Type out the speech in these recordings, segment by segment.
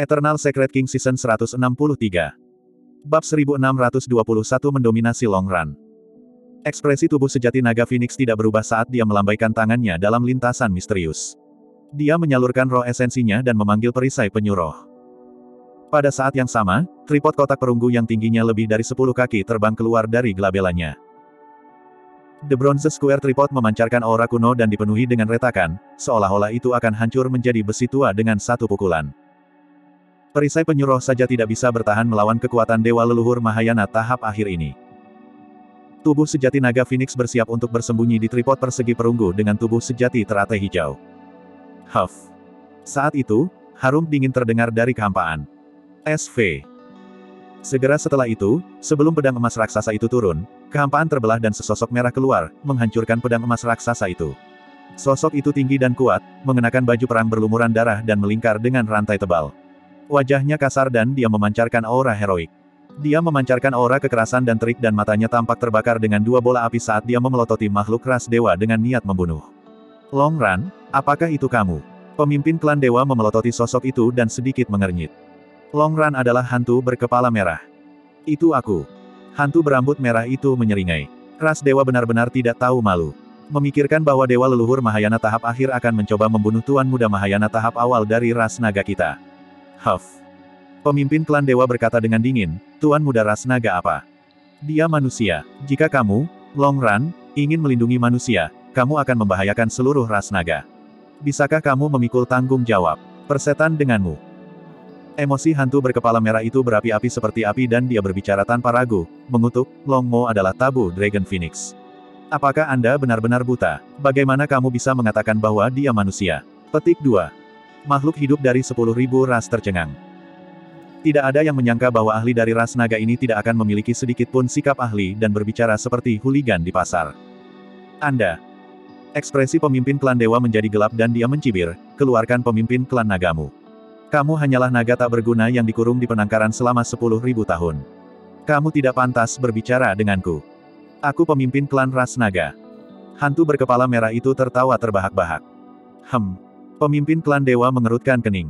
Eternal Secret King Season 163. Bab 1621 mendominasi Long Run. Ekspresi tubuh sejati naga Phoenix tidak berubah saat dia melambaikan tangannya dalam lintasan misterius. Dia menyalurkan roh esensinya dan memanggil perisai penyuruh. Pada saat yang sama, tripod kotak perunggu yang tingginya lebih dari 10 kaki terbang keluar dari gelabelanya. The Bronze Square Tripod memancarkan aura kuno dan dipenuhi dengan retakan, seolah-olah itu akan hancur menjadi besi tua dengan satu pukulan. Perisai penyuruh saja tidak bisa bertahan melawan kekuatan Dewa Leluhur Mahayana tahap akhir ini. Tubuh sejati naga Phoenix bersiap untuk bersembunyi di tripod persegi perunggu dengan tubuh sejati teratai hijau. Huff. Saat itu, harum dingin terdengar dari kehampaan. SV. Segera setelah itu, sebelum pedang emas raksasa itu turun, kehampaan terbelah dan sesosok merah keluar, menghancurkan pedang emas raksasa itu. Sosok itu tinggi dan kuat, mengenakan baju perang berlumuran darah dan melingkar dengan rantai tebal. Wajahnya kasar dan dia memancarkan aura heroik. Dia memancarkan aura kekerasan dan terik dan matanya tampak terbakar dengan dua bola api saat dia memelototi makhluk ras dewa dengan niat membunuh. Long Run, apakah itu kamu? Pemimpin klan dewa memelototi sosok itu dan sedikit mengernyit. Long Run adalah hantu berkepala merah. Itu aku. Hantu berambut merah itu menyeringai. Ras dewa benar-benar tidak tahu malu. Memikirkan bahwa dewa leluhur Mahayana tahap akhir akan mencoba membunuh Tuan Muda Mahayana tahap awal dari ras naga kita. Huff. Pemimpin klan dewa berkata dengan dingin, Tuan Muda ras naga apa? Dia manusia. Jika kamu, Long Run, ingin melindungi manusia, kamu akan membahayakan seluruh ras naga. Bisakah kamu memikul tanggung jawab? Persetan denganmu. Emosi hantu berkepala merah itu berapi-api seperti api dan dia berbicara tanpa ragu, mengutuk, Long Mo adalah tabu Dragon Phoenix. Apakah Anda benar-benar buta? Bagaimana kamu bisa mengatakan bahwa dia manusia? Petik 2. Makhluk hidup dari 10.000 ras tercengang. Tidak ada yang menyangka bahwa ahli dari ras naga ini tidak akan memiliki sedikit pun sikap ahli dan berbicara seperti hooligan di pasar. Anda. Ekspresi pemimpin klan dewa menjadi gelap dan dia mencibir, keluarkan pemimpin klan nagamu. Kamu hanyalah naga tak berguna yang dikurung di penangkaran selama 10.000 tahun. Kamu tidak pantas berbicara denganku. Aku pemimpin klan ras naga. Hantu berkepala merah itu tertawa terbahak-bahak. Pemimpin klan dewa mengerutkan kening.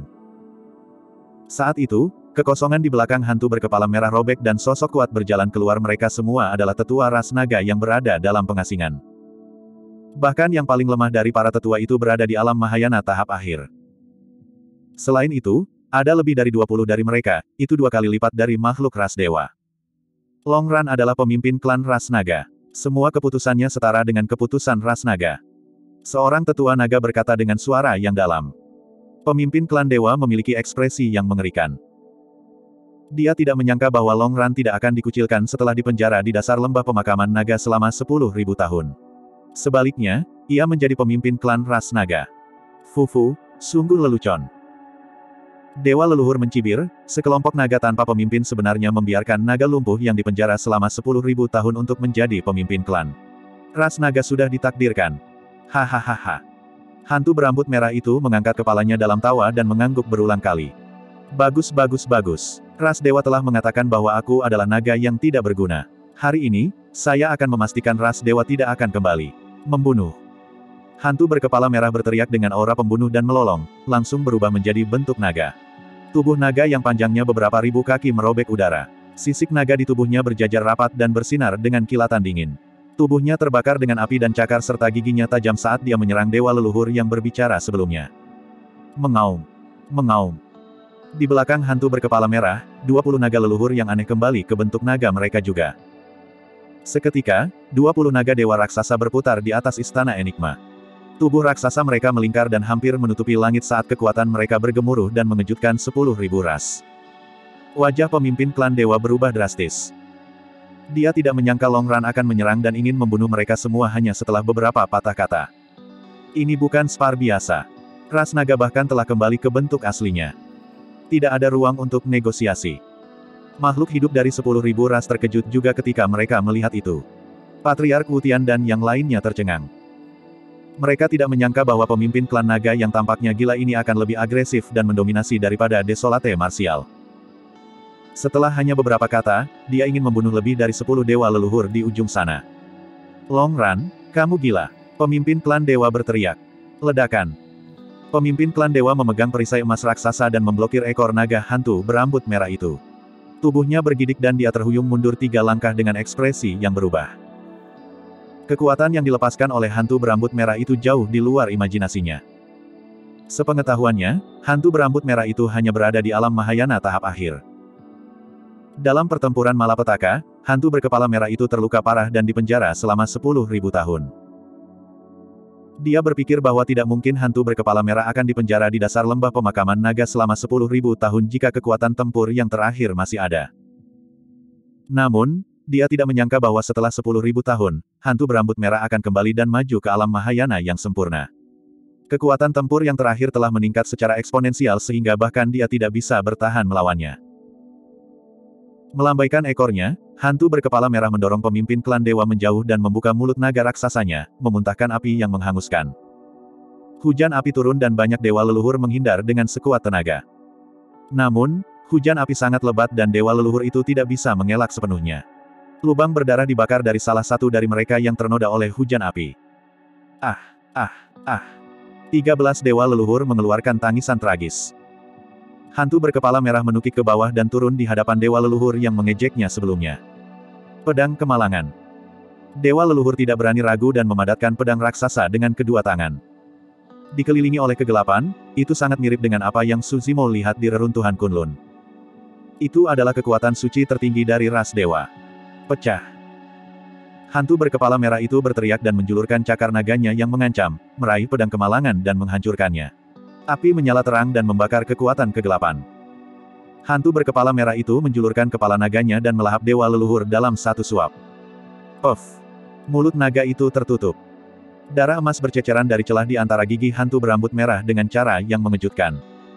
Saat itu, kekosongan di belakang hantu berkepala merah robek dan sosok kuat berjalan keluar. Mereka semua adalah tetua ras naga yang berada dalam pengasingan. Bahkan yang paling lemah dari para tetua itu berada di alam Mahayana tahap akhir. Selain itu, ada lebih dari 20 dari mereka, itu 2 kali lipat dari makhluk ras dewa. Long Run adalah pemimpin klan ras naga. Semua keputusannya setara dengan keputusan ras naga. Seorang tetua naga berkata dengan suara yang dalam. Pemimpin klan dewa memiliki ekspresi yang mengerikan. Dia tidak menyangka bahwa Long Run tidak akan dikucilkan setelah dipenjara di dasar lembah pemakaman naga selama 10.000 tahun. Sebaliknya, ia menjadi pemimpin klan ras naga. Fufu, sungguh lelucon. Dewa leluhur mencibir, sekelompok naga tanpa pemimpin sebenarnya membiarkan naga lumpuh yang dipenjara selama 10.000 tahun untuk menjadi pemimpin klan. Ras naga sudah ditakdirkan. Hahaha. Hantu berambut merah itu mengangkat kepalanya dalam tawa dan mengangguk berulang kali. Bagus. Ras dewa telah mengatakan bahwa aku adalah naga yang tidak berguna. Hari ini, saya akan memastikan ras dewa tidak akan kembali. Membunuh. Hantu berkepala merah berteriak dengan aura pembunuh dan melolong, langsung berubah menjadi bentuk naga. Tubuh naga yang panjangnya beberapa ribu kaki merobek udara. Sisik naga di tubuhnya berjajar rapat dan bersinar dengan kilatan dingin. Tubuhnya terbakar dengan api dan cakar serta giginya tajam saat dia menyerang dewa leluhur yang berbicara sebelumnya. Mengaum. Di belakang hantu berkepala merah, 20 naga leluhur yang aneh kembali ke bentuk naga mereka juga. Seketika, 20 naga dewa raksasa berputar di atas istana Enigma. Tubuh raksasa mereka melingkar dan hampir menutupi langit saat kekuatan mereka bergemuruh dan mengejutkan 10.000 ras. Wajah pemimpin klan dewa berubah drastis. Dia tidak menyangka Long Run akan menyerang dan ingin membunuh mereka semua hanya setelah beberapa patah kata. Ini bukan spar biasa. Ras naga bahkan telah kembali ke bentuk aslinya. Tidak ada ruang untuk negosiasi. Makhluk hidup dari 10.000 ras terkejut juga ketika mereka melihat itu. Patriark Wutian dan yang lainnya tercengang. Mereka tidak menyangka bahwa pemimpin klan naga yang tampaknya gila ini akan lebih agresif dan mendominasi daripada Desolate Martial. Setelah hanya beberapa kata, dia ingin membunuh lebih dari 10 dewa leluhur di ujung sana. Long Run, kamu gila. Pemimpin klan dewa berteriak. Ledakan. Pemimpin klan dewa memegang perisai emas raksasa dan memblokir ekor naga hantu berambut merah itu. Tubuhnya bergidik dan dia terhuyung mundur 3 langkah dengan ekspresi yang berubah. Kekuatan yang dilepaskan oleh hantu berambut merah itu jauh di luar imajinasinya. Sepengetahuannya, hantu berambut merah itu hanya berada di alam Mahayana tahap akhir. Dalam pertempuran malapetaka, hantu berkepala merah itu terluka parah dan dipenjara selama 10.000 tahun. Dia berpikir bahwa tidak mungkin hantu berkepala merah akan dipenjara di dasar lembah pemakaman naga selama 10.000 tahun jika kekuatan tempur yang terakhir masih ada. Namun, dia tidak menyangka bahwa setelah 10.000 tahun, hantu berambut merah akan kembali dan maju ke alam Mahayana yang sempurna. Kekuatan tempur yang terakhir telah meningkat secara eksponensial sehingga bahkan dia tidak bisa bertahan melawannya. Melambaikan ekornya, hantu berkepala merah mendorong pemimpin klan dewa menjauh dan membuka mulut naga raksasanya, memuntahkan api yang menghanguskan. Hujan api turun dan banyak dewa leluhur menghindar dengan sekuat tenaga. Namun, hujan api sangat lebat dan dewa leluhur itu tidak bisa mengelak sepenuhnya. Lubang berdarah dibakar dari salah satu dari mereka yang ternoda oleh hujan api. 13 dewa leluhur mengeluarkan tangisan tragis. Hantu berkepala merah menukik ke bawah dan turun di hadapan dewa leluhur yang mengejeknya sebelumnya. Pedang Kemalangan. Dewa leluhur tidak berani ragu dan memadatkan pedang raksasa dengan kedua tangan. Dikelilingi oleh kegelapan, itu sangat mirip dengan apa yang Suzimo lihat di reruntuhan Kunlun. Itu adalah kekuatan suci tertinggi dari ras dewa. Pecah. Hantu berkepala merah itu berteriak dan menjulurkan cakar naganya yang mengancam, meraih pedang Kemalangan dan menghancurkannya. Api menyala terang dan membakar kekuatan kegelapan. Hantu berkepala merah itu menjulurkan kepala naganya dan melahap dewa leluhur dalam satu suap. Puff! Mulut naga itu tertutup. Darah emas berceceran dari celah di antara gigi hantu berambut merah dengan cara yang mengejutkan.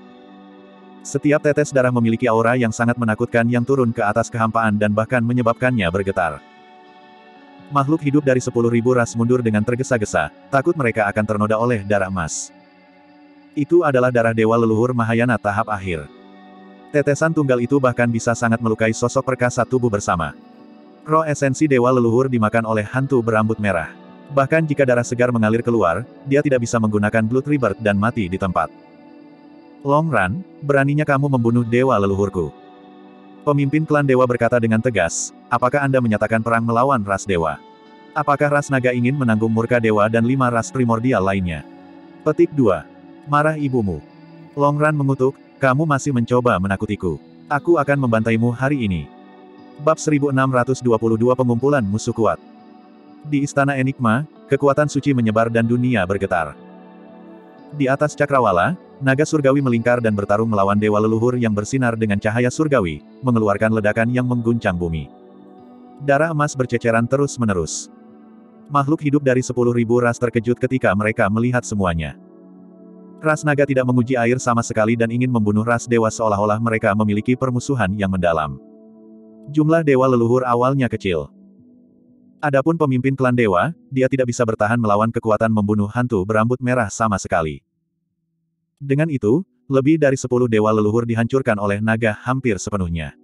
Setiap tetes darah memiliki aura yang sangat menakutkan yang turun ke atas kehampaan dan bahkan menyebabkannya bergetar. Makhluk hidup dari 10.000 ras mundur dengan tergesa-gesa, takut mereka akan ternoda oleh darah emas. Itu adalah darah dewa leluhur Mahayana tahap akhir. Tetesan tunggal itu bahkan bisa sangat melukai sosok perkasa tubuh bersama. Roh esensi dewa leluhur dimakan oleh hantu berambut merah. Bahkan jika darah segar mengalir keluar, dia tidak bisa menggunakan Blood Rebirth dan mati di tempat. Longran, beraninya kamu membunuh dewa leluhurku. Pemimpin klan dewa berkata dengan tegas, apakah Anda menyatakan perang melawan ras dewa? Apakah ras naga ingin menanggung murka dewa dan 5 ras primordial lainnya? Petik 2. Marah ibumu. Longran mengutuk, kamu masih mencoba menakutiku. Aku akan membantaimu hari ini. Bab 1622 Pengumpulan Musuh Kuat. Di Istana Enigma, kekuatan suci menyebar dan dunia bergetar. Di atas cakrawala, naga surgawi melingkar dan bertarung melawan dewa leluhur yang bersinar dengan cahaya surgawi, mengeluarkan ledakan yang mengguncang bumi. Darah emas berceceran terus-menerus. Makhluk hidup dari 10.000 ras terkejut ketika mereka melihat semuanya. Ras naga tidak menguji air sama sekali dan ingin membunuh ras dewa seolah-olah mereka memiliki permusuhan yang mendalam. Jumlah dewa leluhur awalnya kecil. Adapun pemimpin klan dewa, dia tidak bisa bertahan melawan kekuatan membunuh hantu berambut merah sama sekali. Dengan itu, lebih dari 10 dewa leluhur dihancurkan oleh naga hampir sepenuhnya.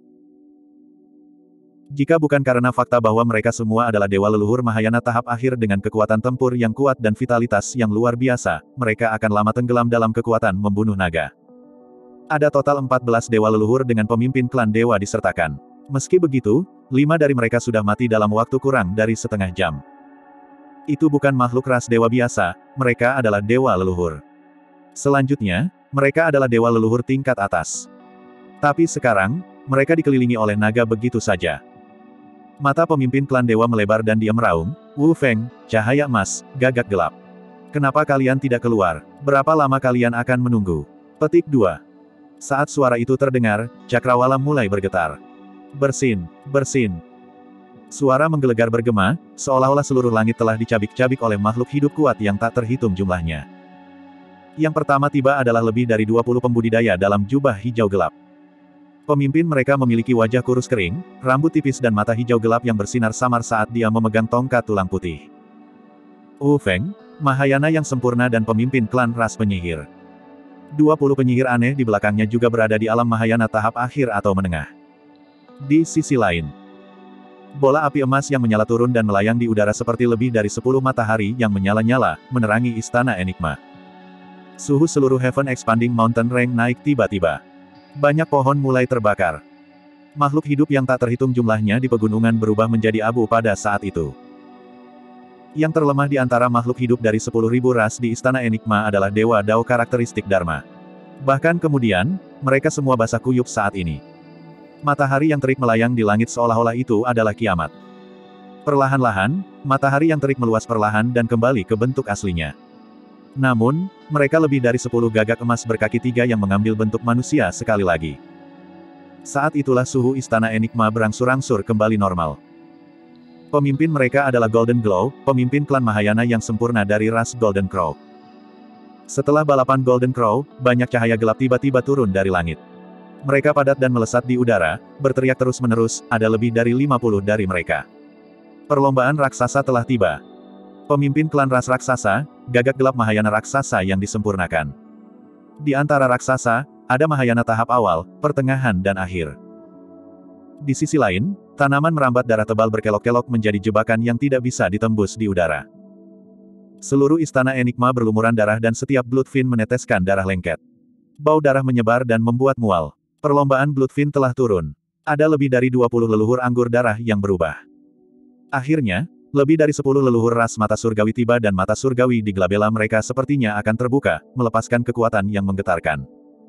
Jika bukan karena fakta bahwa mereka semua adalah dewa leluhur Mahayana tahap akhir dengan kekuatan tempur yang kuat dan vitalitas yang luar biasa, mereka akan lama tenggelam dalam kekuatan membunuh naga. Ada total 14 dewa leluhur dengan pemimpin klan dewa disertakan. Meski begitu, 5 dari mereka sudah mati dalam waktu kurang dari setengah jam. Itu bukan makhluk ras dewa biasa, mereka adalah dewa leluhur. Selanjutnya, mereka adalah dewa leluhur tingkat atas. Tapi sekarang, mereka dikelilingi oleh naga begitu saja. Mata pemimpin klan dewa melebar dan dia meraung, Wu Feng, cahaya emas, gagak gelap. Kenapa kalian tidak keluar? Berapa lama kalian akan menunggu? Petik 2. Saat suara itu terdengar, cakrawala mulai bergetar. Bersin, bersin. Suara menggelegar bergema, seolah-olah seluruh langit telah dicabik-cabik oleh makhluk hidup kuat yang tak terhitung jumlahnya. Yang pertama tiba adalah lebih dari 20 pembudidaya dalam jubah hijau gelap. Pemimpin mereka memiliki wajah kurus kering, rambut tipis dan mata hijau gelap yang bersinar samar saat dia memegang tongkat tulang putih. Wu Feng, Mahayana yang sempurna dan pemimpin klan ras penyihir. 20 penyihir aneh di belakangnya juga berada di alam Mahayana tahap akhir atau menengah. Di sisi lain, bola api emas yang menyala turun dan melayang di udara seperti lebih dari 10 matahari yang menyala-nyala, menerangi Istana Enigma. Suhu seluruh Heaven Expanding Mountain Range naik tiba-tiba. Banyak pohon mulai terbakar. Makhluk hidup yang tak terhitung jumlahnya di pegunungan berubah menjadi abu pada saat itu. Yang terlemah di antara makhluk hidup dari 10.000 ras di Istana Enigma adalah Dewa Dao karakteristik Dharma. Bahkan kemudian, mereka semua basah kuyup saat ini. Matahari yang terik melayang di langit seolah-olah itu adalah kiamat. Perlahan-lahan, matahari yang terik meluas perlahan dan kembali ke bentuk aslinya. Namun, mereka lebih dari 10 gagak emas berkaki 3 yang mengambil bentuk manusia sekali lagi. Saat itulah suhu Istana Enigma berangsur-angsur kembali normal. Pemimpin mereka adalah Golden Glow, pemimpin klan Mahayana yang sempurna dari ras Golden Crow. Setelah balapan Golden Crow, banyak cahaya gelap tiba-tiba turun dari langit. Mereka padat dan melesat di udara, berteriak terus-menerus, ada lebih dari 50 dari mereka. Perlombaan raksasa telah tiba. Pemimpin klan ras raksasa, gagak gelap Mahayana raksasa yang disempurnakan. Di antara raksasa, ada Mahayana tahap awal, pertengahan dan akhir. Di sisi lain, tanaman merambat darah tebal berkelok-kelok menjadi jebakan yang tidak bisa ditembus di udara. Seluruh Istana Enigma berlumuran darah dan setiap Bloodfin meneteskan darah lengket. Bau darah menyebar dan membuat mual. Perlombaan Bloodfin telah turun. Ada lebih dari 20 leluhur anggur darah yang berubah. Akhirnya, lebih dari 10 leluhur ras mata surgawi tiba dan mata surgawi di glabella mereka sepertinya akan terbuka, melepaskan kekuatan yang menggetarkan.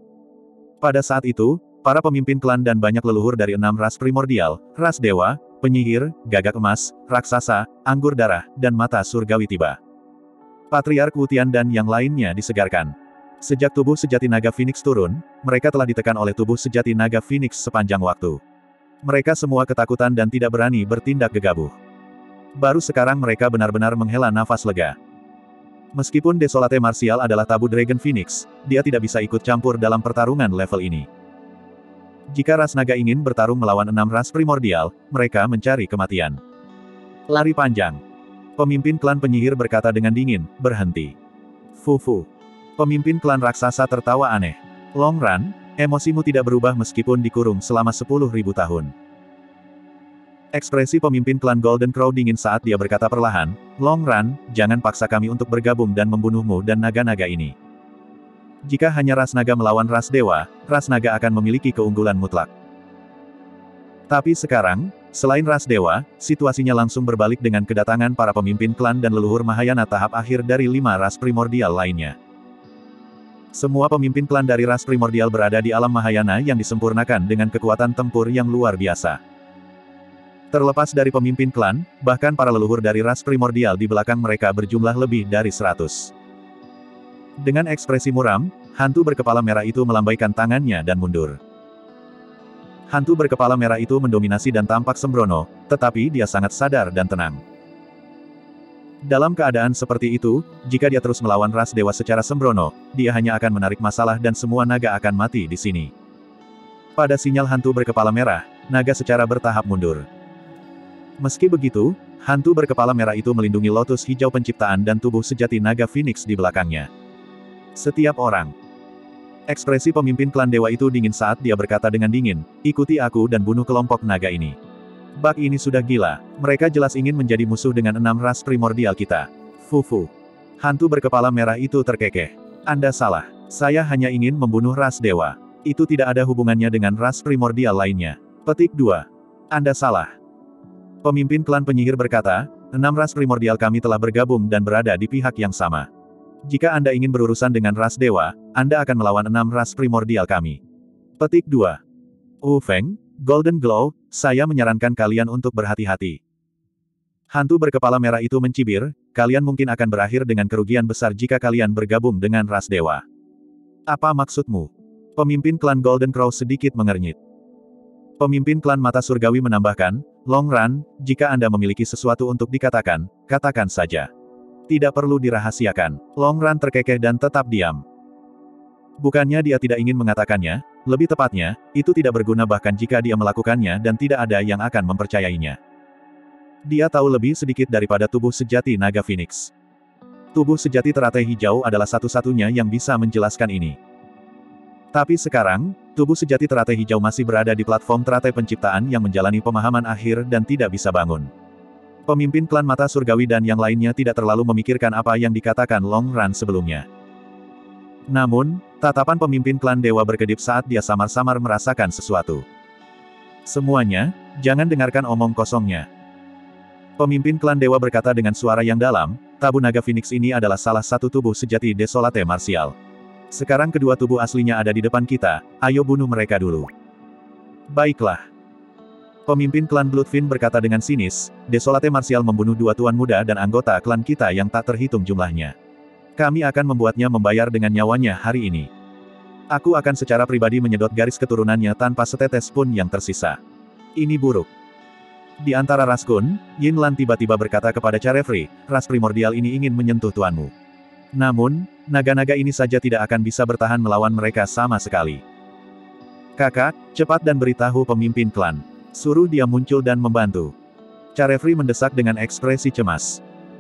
Pada saat itu, para pemimpin klan dan banyak leluhur dari 6 ras primordial, ras dewa, penyihir, gagak emas, raksasa, anggur darah, dan mata surgawi tiba. Patriark Wutian dan yang lainnya disegarkan. Sejak tubuh sejati naga Phoenix turun, mereka telah ditekan oleh tubuh sejati naga Phoenix sepanjang waktu. Mereka semua ketakutan dan tidak berani bertindak gegabah. Baru sekarang mereka benar-benar menghela nafas lega. Meskipun Desolate Martial adalah tabu Dragon Phoenix, dia tidak bisa ikut campur dalam pertarungan level ini. Jika ras naga ingin bertarung melawan 6 ras primordial, mereka mencari kematian. Lari panjang. Pemimpin klan penyihir berkata dengan dingin, berhenti. Fufu. Pemimpin klan raksasa tertawa aneh. Long Run, emosimu tidak berubah meskipun dikurung selama 10.000 tahun. Ekspresi pemimpin klan Golden Crow dingin saat dia berkata perlahan, Long Run, jangan paksa kami untuk bergabung dan membunuhmu dan naga-naga ini. Jika hanya ras naga melawan ras dewa, ras naga akan memiliki keunggulan mutlak. Tapi sekarang, selain ras dewa, situasinya langsung berbalik dengan kedatangan para pemimpin klan dan leluhur Mahayana tahap akhir dari 5 ras primordial lainnya. Semua pemimpin klan dari ras primordial berada di alam Mahayana yang disempurnakan dengan kekuatan tempur yang luar biasa. Terlepas dari pemimpin klan, bahkan para leluhur dari ras primordial di belakang mereka berjumlah lebih dari 100. Dengan ekspresi muram, hantu berkepala merah itu melambaikan tangannya dan mundur. Hantu berkepala merah itu mendominasi dan tampak sembrono, tetapi dia sangat sadar dan tenang. Dalam keadaan seperti itu, jika dia terus melawan ras dewa secara sembrono, dia hanya akan menarik masalah dan semua naga akan mati di sini. Pada sinyal hantu berkepala merah, naga secara bertahap mundur. Meski begitu, hantu berkepala merah itu melindungi lotus hijau penciptaan dan tubuh sejati naga Phoenix di belakangnya. Setiap orang. Ekspresi pemimpin klan dewa itu dingin saat dia berkata dengan dingin, ikuti aku dan bunuh kelompok naga ini. Bak ini sudah gila, mereka jelas ingin menjadi musuh dengan 6 ras primordial kita. Fufu. Hantu berkepala merah itu terkekeh. Anda salah, saya hanya ingin membunuh ras dewa. Itu tidak ada hubungannya dengan ras primordial lainnya. Petik 2. Anda salah. Pemimpin klan penyihir berkata, 6 ras primordial kami telah bergabung dan berada di pihak yang sama. Jika Anda ingin berurusan dengan ras dewa, Anda akan melawan 6 ras primordial kami. Petik 2. Wu Feng, Golden Glow, saya menyarankan kalian untuk berhati-hati. Hantu berkepala merah itu mencibir, kalian mungkin akan berakhir dengan kerugian besar jika kalian bergabung dengan ras dewa. Apa maksudmu? Pemimpin klan Golden Crow sedikit mengernyit. Pemimpin klan mata surgawi menambahkan, Long Run, jika Anda memiliki sesuatu untuk dikatakan, katakan saja. Tidak perlu dirahasiakan. Long Run terkekeh dan tetap diam. Bukannya dia tidak ingin mengatakannya, lebih tepatnya, itu tidak berguna bahkan jika dia melakukannya dan tidak ada yang akan mempercayainya. Dia tahu lebih sedikit daripada tubuh sejati naga Phoenix. Tubuh sejati teratai hijau adalah satu-satunya yang bisa menjelaskan ini. Tapi sekarang, tubuh sejati teratai hijau masih berada di platform teratai penciptaan yang menjalani pemahaman akhir dan tidak bisa bangun. Pemimpin klan mata surgawi dan yang lainnya tidak terlalu memikirkan apa yang dikatakan Long Run sebelumnya. Namun, tatapan pemimpin klan dewa berkedip saat dia samar-samar merasakan sesuatu. Semuanya, jangan dengarkan omong kosongnya. Pemimpin klan dewa berkata dengan suara yang dalam, tabu naga Phoenix ini adalah salah satu tubuh sejati Desolate Martial. Sekarang kedua tubuh aslinya ada di depan kita, ayo bunuh mereka dulu. Baiklah. Pemimpin klan Bloodfin berkata dengan sinis, Desolate Martial membunuh dua tuan muda dan anggota klan kita yang tak terhitung jumlahnya. Kami akan membuatnya membayar dengan nyawanya hari ini. Aku akan secara pribadi menyedot garis keturunannya tanpa setetes pun yang tersisa. Ini buruk. Di antara ras Kun, Yin Lan tiba-tiba berkata kepada Charefree, ras primordial ini ingin menyentuh tuanmu. Namun, naga-naga ini saja tidak akan bisa bertahan melawan mereka sama sekali. Kakak, cepat dan beritahu pemimpin klan. Suruh dia muncul dan membantu. Charefree mendesak dengan ekspresi cemas.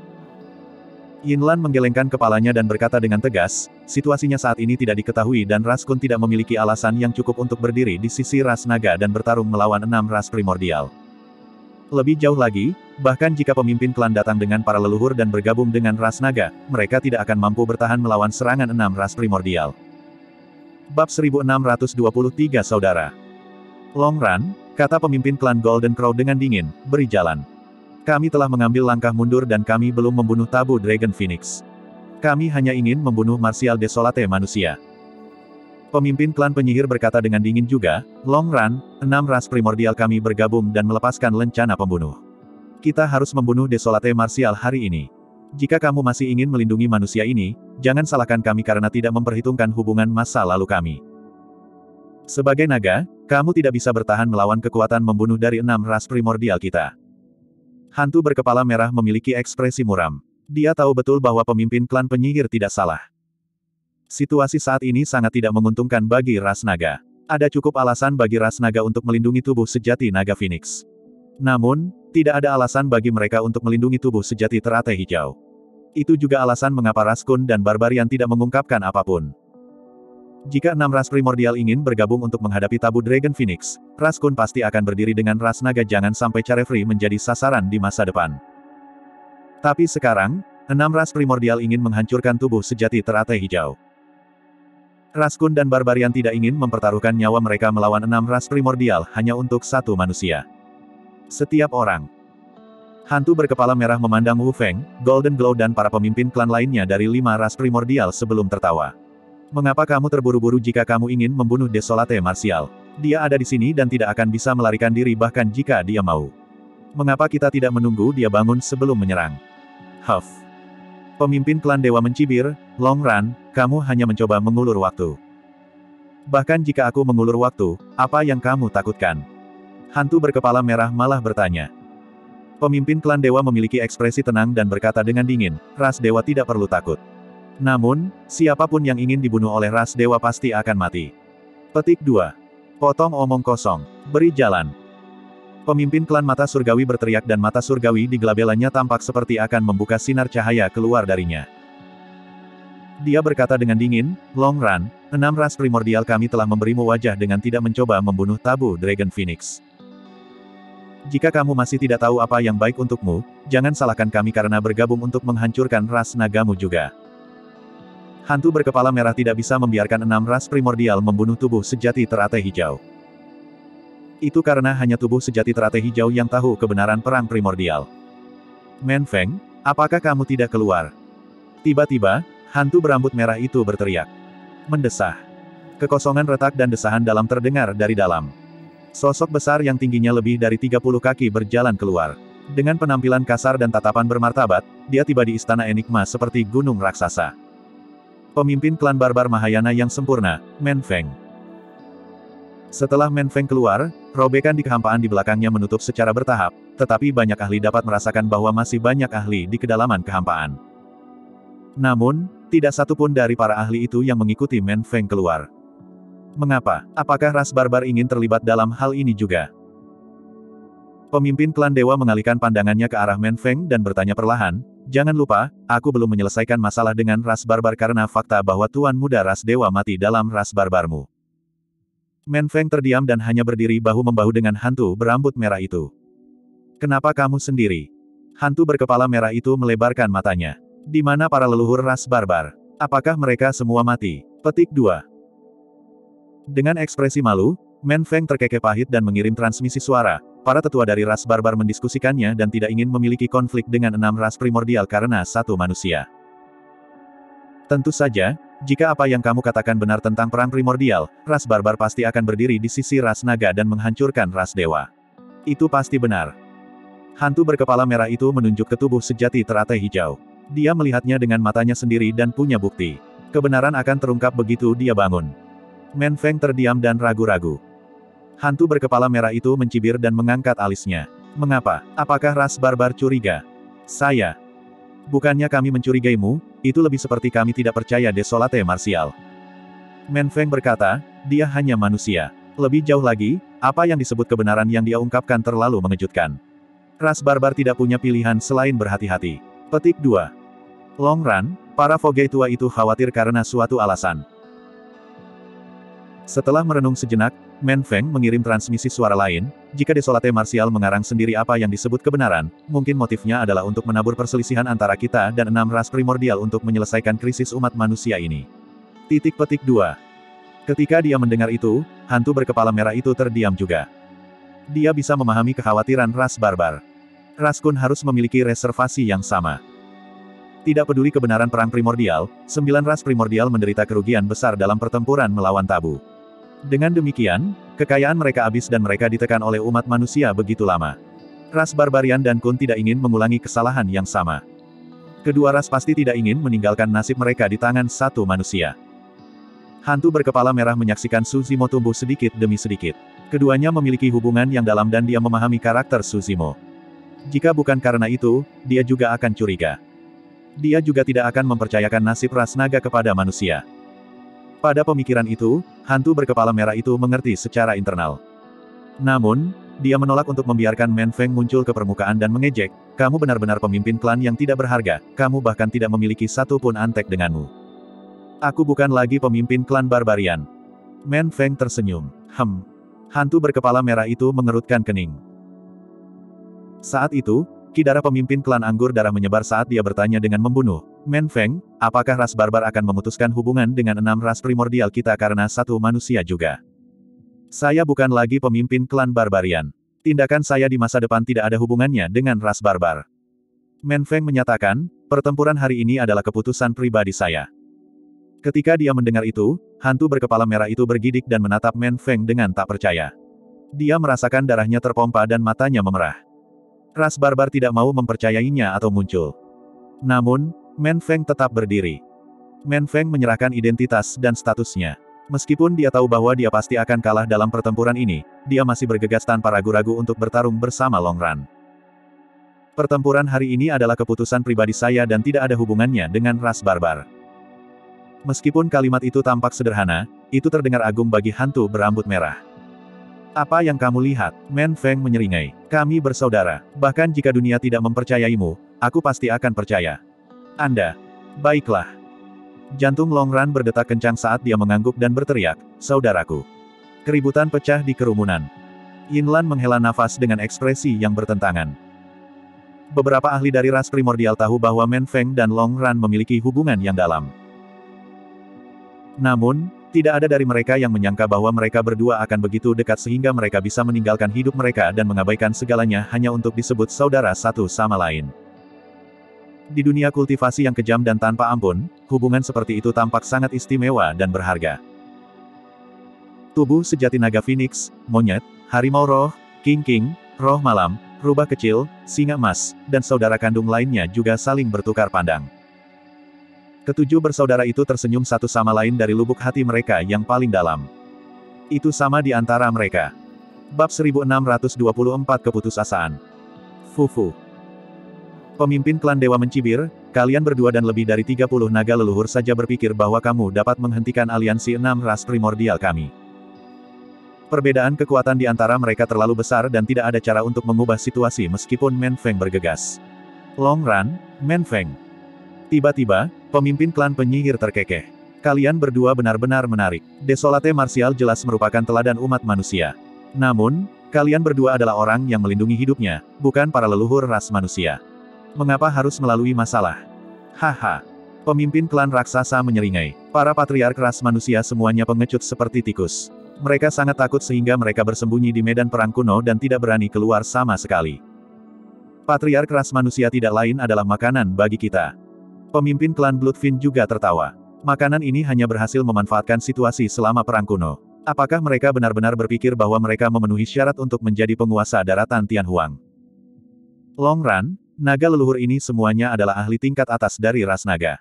Yin Lan menggelengkan kepalanya dan berkata dengan tegas, situasinya saat ini tidak diketahui dan ras Kun tidak memiliki alasan yang cukup untuk berdiri di sisi ras naga dan bertarung melawan 6 ras primordial. Lebih jauh lagi, bahkan jika pemimpin klan datang dengan para leluhur dan bergabung dengan ras naga, mereka tidak akan mampu bertahan melawan serangan 6 ras primordial. Bab 1623 Saudara. Long Run, kata pemimpin klan Golden Crow dengan dingin, beri jalan. Kami telah mengambil langkah mundur dan kami belum membunuh tabu Dragon Phoenix. Kami hanya ingin membunuh Martial Desolate manusia. Pemimpin klan penyihir berkata dengan dingin juga, Long Run, 6 ras primordial kami bergabung dan melepaskan lencana pembunuh. Kita harus membunuh Desolate Martial hari ini. Jika kamu masih ingin melindungi manusia ini, jangan salahkan kami karena tidak memperhitungkan hubungan masa lalu kami. Sebagai naga, kamu tidak bisa bertahan melawan kekuatan membunuh dari 6 ras primordial kita. Hantu berkepala merah memiliki ekspresi muram. Dia tahu betul bahwa pemimpin klan penyihir tidak salah. Situasi saat ini sangat tidak menguntungkan bagi ras naga. Ada cukup alasan bagi ras naga untuk melindungi tubuh sejati naga Phoenix. Namun, tidak ada alasan bagi mereka untuk melindungi tubuh sejati teratai hijau. Itu juga alasan mengapa ras Kun dan Barbarian tidak mengungkapkan apapun. Jika 6 ras primordial ingin bergabung untuk menghadapi tabu Dragon Phoenix, ras Kun pasti akan berdiri dengan ras naga jangan sampai Charefree menjadi sasaran di masa depan. Tapi sekarang, 6 ras primordial ingin menghancurkan tubuh sejati teratai hijau. Ras Kun dan Barbarian tidak ingin mempertaruhkan nyawa mereka melawan 6 ras primordial hanya untuk satu manusia. Setiap orang. Hantu berkepala merah memandang Wu Feng, Golden Glow dan para pemimpin klan lainnya dari 5 ras primordial sebelum tertawa. Mengapa kamu terburu-buru jika kamu ingin membunuh Desolate Martial? Dia ada di sini dan tidak akan bisa melarikan diri bahkan jika dia mau. Mengapa kita tidak menunggu dia bangun sebelum menyerang? Huff. Pemimpin klan dewa mencibir, Long Run, kamu hanya mencoba mengulur waktu. Bahkan jika aku mengulur waktu, apa yang kamu takutkan? Hantu berkepala merah malah bertanya. Pemimpin klan dewa memiliki ekspresi tenang dan berkata dengan dingin, ras dewa tidak perlu takut. Namun, siapapun yang ingin dibunuh oleh ras dewa pasti akan mati. Petik 2. Potong omong kosong. Beri jalan. Pemimpin klan mata surgawi berteriak dan mata surgawi di gelabelanya tampak seperti akan membuka sinar cahaya keluar darinya. Dia berkata dengan dingin, Long Run, 6 ras primordial kami telah memberimu wajah dengan tidak mencoba membunuh tabu Dragon Phoenix. Jika kamu masih tidak tahu apa yang baik untukmu, jangan salahkan kami karena bergabung untuk menghancurkan ras nagamu juga. Hantu berkepala merah tidak bisa membiarkan 6 ras primordial membunuh tubuh sejati teratai hijau. Itu karena hanya tubuh sejati teratai hijau yang tahu kebenaran perang primordial. Men Feng, apakah kamu tidak keluar? Tiba-tiba, hantu berambut merah itu berteriak. Mendesah. Kekosongan retak dan desahan dalam terdengar dari dalam. Sosok besar yang tingginya lebih dari 30 kaki berjalan keluar. Dengan penampilan kasar dan tatapan bermartabat, dia tiba di istana Enigma seperti gunung raksasa. Pemimpin klan barbar Mahayana yang sempurna, Men Feng. Setelah Men Feng keluar, robekan di kehampaan di belakangnya menutup secara bertahap, tetapi banyak ahli dapat merasakan bahwa masih banyak ahli di kedalaman kehampaan. Namun, tidak satu pun dari para ahli itu yang mengikuti Men Feng keluar. Mengapa? Apakah ras barbar ingin terlibat dalam hal ini juga? Pemimpin klan dewa mengalihkan pandangannya ke arah Men Feng dan bertanya perlahan, jangan lupa, aku belum menyelesaikan masalah dengan ras barbar karena fakta bahwa tuan muda ras dewa mati dalam ras barbarmu. Men Feng terdiam dan hanya berdiri bahu-membahu dengan hantu berambut merah itu. Kenapa kamu sendiri? Hantu berkepala merah itu melebarkan matanya. Di mana para leluhur ras barbar? Apakah mereka semua mati? Petik 2. Dengan ekspresi malu, Men Feng terkekeh pahit dan mengirim transmisi suara. Para tetua dari ras barbar mendiskusikannya dan tidak ingin memiliki konflik dengan 6 ras primordial karena satu manusia. Tentu saja, jika apa yang kamu katakan benar tentang perang primordial, ras barbar pasti akan berdiri di sisi ras naga dan menghancurkan ras dewa. Itu pasti benar. Hantu berkepala merah itu menunjuk ke tubuh sejati teratai hijau. Dia melihatnya dengan matanya sendiri dan punya bukti. Kebenaran akan terungkap begitu dia bangun. Men Feng terdiam dan ragu-ragu. Hantu berkepala merah itu mencibir dan mengangkat alisnya. Mengapa? Apakah ras barbar curiga? Saya. Bukannya kami mencurigaimu, itu lebih seperti kami tidak percaya Desolate Martial. Men Feng berkata, dia hanya manusia. Lebih jauh lagi, apa yang disebut kebenaran yang dia ungkapkan terlalu mengejutkan. Ras barbar tidak punya pilihan selain berhati-hati. Petik 2. Long Run, para Foge tua itu khawatir karena suatu alasan. Setelah merenung sejenak, Men Feng mengirim transmisi suara lain, jika Desolate Martial mengarang sendiri apa yang disebut kebenaran, mungkin motifnya adalah untuk menabur perselisihan antara kita dan 6 ras primordial untuk menyelesaikan krisis umat manusia ini. Petik 2. Ketika dia mendengar itu, hantu berkepala merah itu terdiam juga. Dia bisa memahami kekhawatiran ras barbar. Ras Kun harus memiliki reservasi yang sama. Tidak peduli kebenaran perang primordial, 9 ras primordial menderita kerugian besar dalam pertempuran melawan tabu. Dengan demikian, kekayaan mereka habis dan mereka ditekan oleh umat manusia begitu lama. Ras Barbarian dan Kun tidak ingin mengulangi kesalahan yang sama. Kedua ras pasti tidak ingin meninggalkan nasib mereka di tangan satu manusia. Hantu berkepala merah menyaksikan Suzimo tumbuh sedikit demi sedikit. Keduanya memiliki hubungan yang dalam dan dia memahami karakter Suzimo. Jika bukan karena itu, dia juga akan curiga. Dia juga tidak akan mempercayakan nasib ras naga kepada manusia. Pada pemikiran itu, hantu berkepala merah itu mengerti secara internal. Namun, dia menolak untuk membiarkan Men Feng muncul ke permukaan dan mengejek, kamu benar-benar pemimpin klan yang tidak berharga, kamu bahkan tidak memiliki satu pun antek denganmu. Aku bukan lagi pemimpin klan barbarian. Men Feng tersenyum. Hantu berkepala merah itu mengerutkan kening. Saat itu, ki darah pemimpin klan anggur darah menyebar saat dia bertanya dengan membunuh. Men Feng, apakah ras barbar akan memutuskan hubungan dengan 6 ras primordial kita karena satu manusia juga? Saya bukan lagi pemimpin klan barbarian. Tindakan saya di masa depan tidak ada hubungannya dengan ras barbar. Men Feng menyatakan, pertempuran hari ini adalah keputusan pribadi saya. Ketika dia mendengar itu, hantu berkepala merah itu bergidik dan menatap Men Feng dengan tak percaya. Dia merasakan darahnya terpompa dan matanya memerah. Ras barbar tidak mau mempercayainya atau muncul. Namun, Men Feng tetap berdiri. Men Feng menyerahkan identitas dan statusnya. Meskipun dia tahu bahwa dia pasti akan kalah dalam pertempuran ini, dia masih bergegas tanpa ragu-ragu untuk bertarung bersama Long Run. Pertempuran hari ini adalah keputusan pribadi saya dan tidak ada hubungannya dengan ras barbar. Meskipun kalimat itu tampak sederhana, itu terdengar agung bagi hantu berambut merah. Apa yang kamu lihat? Men Feng menyeringai. Kami bersaudara. Bahkan jika dunia tidak mempercayaimu, aku pasti akan percaya. Anda. Baiklah. Jantung Long Run berdetak kencang saat dia mengangguk dan berteriak, saudaraku. Keributan pecah di kerumunan. Yinlan menghela nafas dengan ekspresi yang bertentangan. Beberapa ahli dari ras primordial tahu bahwa Men Feng dan Long Run memiliki hubungan yang dalam. Namun, tidak ada dari mereka yang menyangka bahwa mereka berdua akan begitu dekat sehingga mereka bisa meninggalkan hidup mereka dan mengabaikan segalanya hanya untuk disebut saudara satu sama lain. Di dunia kultivasi yang kejam dan tanpa ampun, hubungan seperti itu tampak sangat istimewa dan berharga. Tubuh sejati naga Phoenix, monyet, harimau roh, king, roh malam, rubah kecil, singa emas, dan saudara kandung lainnya juga saling bertukar pandang. Ketujuh bersaudara itu tersenyum satu sama lain dari lubuk hati mereka yang paling dalam. Itu sama di antara mereka. Bab 1624 Keputusasaan. Fufu. Pemimpin klan dewa mencibir, kalian berdua dan lebih dari 30 naga leluhur saja berpikir bahwa kamu dapat menghentikan aliansi 6 ras primordial kami. Perbedaan kekuatan di antara mereka terlalu besar dan tidak ada cara untuk mengubah situasi meskipun Men Feng bergegas. Long Run, Men Feng. Tiba-tiba, pemimpin klan penyihir terkekeh. Kalian berdua benar-benar menarik. Desolate Martial jelas merupakan teladan umat manusia. Namun, kalian berdua adalah orang yang melindungi hidupnya, bukan para leluhur ras manusia. Mengapa harus melalui masalah? Haha. Pemimpin klan raksasa menyeringai. Para patriark ras manusia semuanya pengecut seperti tikus. Mereka sangat takut sehingga mereka bersembunyi di medan perang kuno dan tidak berani keluar sama sekali. Patriark ras manusia tidak lain adalah makanan bagi kita. Pemimpin klan Bloodfin juga tertawa. Makanan ini hanya berhasil memanfaatkan situasi selama perang kuno. Apakah mereka benar-benar berpikir bahwa mereka memenuhi syarat untuk menjadi penguasa daratan Tianhuang? Long Ran, naga leluhur ini semuanya adalah ahli tingkat atas dari ras naga.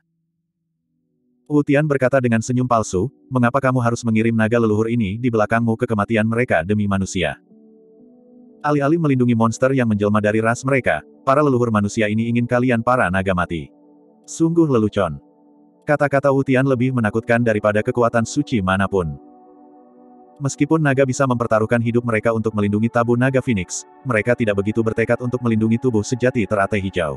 Wu Tian berkata dengan senyum palsu, mengapa kamu harus mengirim naga leluhur ini di belakangmu ke kematian mereka demi manusia? Alih-alih melindungi monster yang menjelma dari ras mereka, para leluhur manusia ini ingin kalian para naga mati. Sungguh lelucon. Kata-kata Wu Tian lebih menakutkan daripada kekuatan suci manapun. Meskipun naga bisa mempertaruhkan hidup mereka untuk melindungi tabu naga Phoenix, mereka tidak begitu bertekad untuk melindungi tubuh sejati teratai hijau.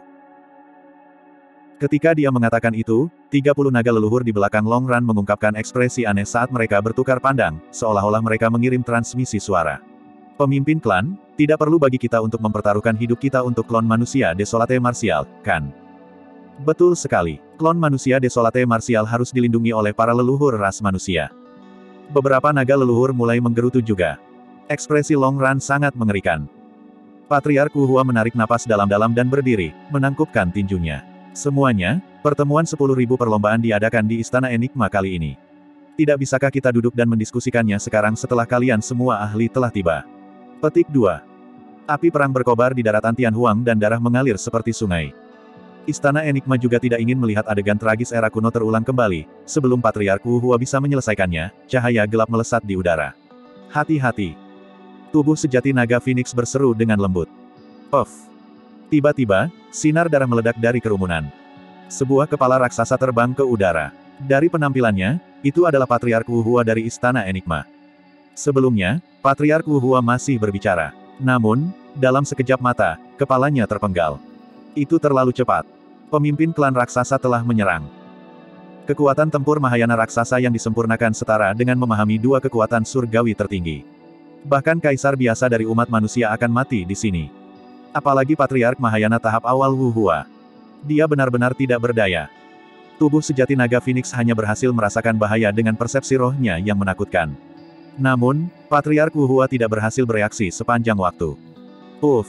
Ketika dia mengatakan itu, 30 naga leluhur di belakang Long Ran mengungkapkan ekspresi aneh saat mereka bertukar pandang, seolah-olah mereka mengirim transmisi suara. Pemimpin klan, tidak perlu bagi kita untuk mempertaruhkan hidup kita untuk klon manusia Desolate Martial, kan? Betul sekali, klon manusia Desolate Martial harus dilindungi oleh para leluhur ras manusia. Beberapa naga leluhur mulai menggerutu juga. Ekspresi Long Ran sangat mengerikan. Patriark Wu Hua menarik napas dalam-dalam dan berdiri, menangkupkan tinjunya. Semuanya, pertemuan 10.000 perlombaan diadakan di Istana Enigma kali ini. Tidak bisakah kita duduk dan mendiskusikannya sekarang setelah kalian semua ahli telah tiba? Petik 2. Api perang berkobar di daratan Tianhuang dan darah mengalir seperti sungai. Istana Enigma juga tidak ingin melihat adegan tragis era kuno terulang kembali. Sebelum Patriark Wu Hua bisa menyelesaikannya, cahaya gelap melesat di udara. Hati-hati. Tubuh sejati naga Phoenix berseru dengan lembut. Puff. Tiba-tiba, sinar darah meledak dari kerumunan. Sebuah kepala raksasa terbang ke udara. Dari penampilannya, itu adalah Patriark Wu Hua dari Istana Enigma. Sebelumnya, Patriark Wu Hua masih berbicara. Namun, dalam sekejap mata, kepalanya terpenggal. Itu terlalu cepat. Pemimpin klan raksasa telah menyerang. Kekuatan tempur Mahayana raksasa yang disempurnakan setara dengan memahami dua kekuatan surgawi tertinggi. Bahkan kaisar biasa dari umat manusia akan mati di sini. Apalagi Patriark Mahayana tahap awal Wu Hua. Dia benar-benar tidak berdaya. Tubuh sejati naga Phoenix hanya berhasil merasakan bahaya dengan persepsi rohnya yang menakutkan. Namun, Patriark Wu Hua tidak berhasil bereaksi sepanjang waktu. Uff.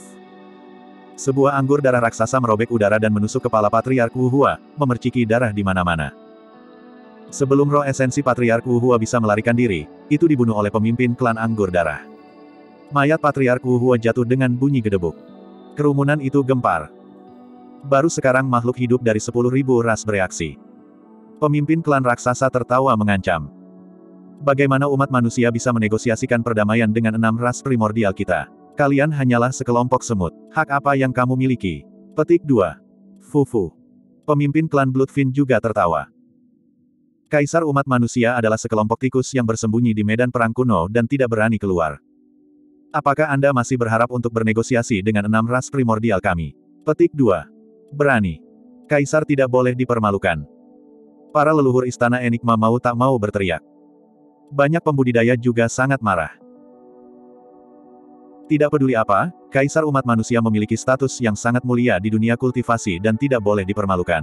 Sebuah anggur darah raksasa merobek udara dan menusuk kepala Patriark Wu Hua, memerciki darah di mana-mana. Sebelum roh esensi Patriark Wu Hua bisa melarikan diri, itu dibunuh oleh pemimpin klan anggur darah. Mayat Patriark Wu Hua jatuh dengan bunyi gedebuk. Kerumunan itu gempar. Baru sekarang makhluk hidup dari 10.000 ras bereaksi. Pemimpin klan raksasa tertawa mengancam. Bagaimana umat manusia bisa menegosiasikan perdamaian dengan 6 ras primordial kita? Kalian hanyalah sekelompok semut. Hak apa yang kamu miliki? Petik 2. Fufu. Pemimpin klan Bloodfin juga tertawa. Kaisar umat manusia adalah sekelompok tikus yang bersembunyi di medan perang kuno dan tidak berani keluar. Apakah Anda masih berharap untuk bernegosiasi dengan 6 ras primordial kami? Petik 2. Berani. Kaisar tidak boleh dipermalukan. Para leluhur Istana Enigma mau tak mau berteriak. Banyak pembudidaya juga sangat marah. Tidak peduli apa, Kaisar umat manusia memiliki status yang sangat mulia di dunia kultivasi dan tidak boleh dipermalukan.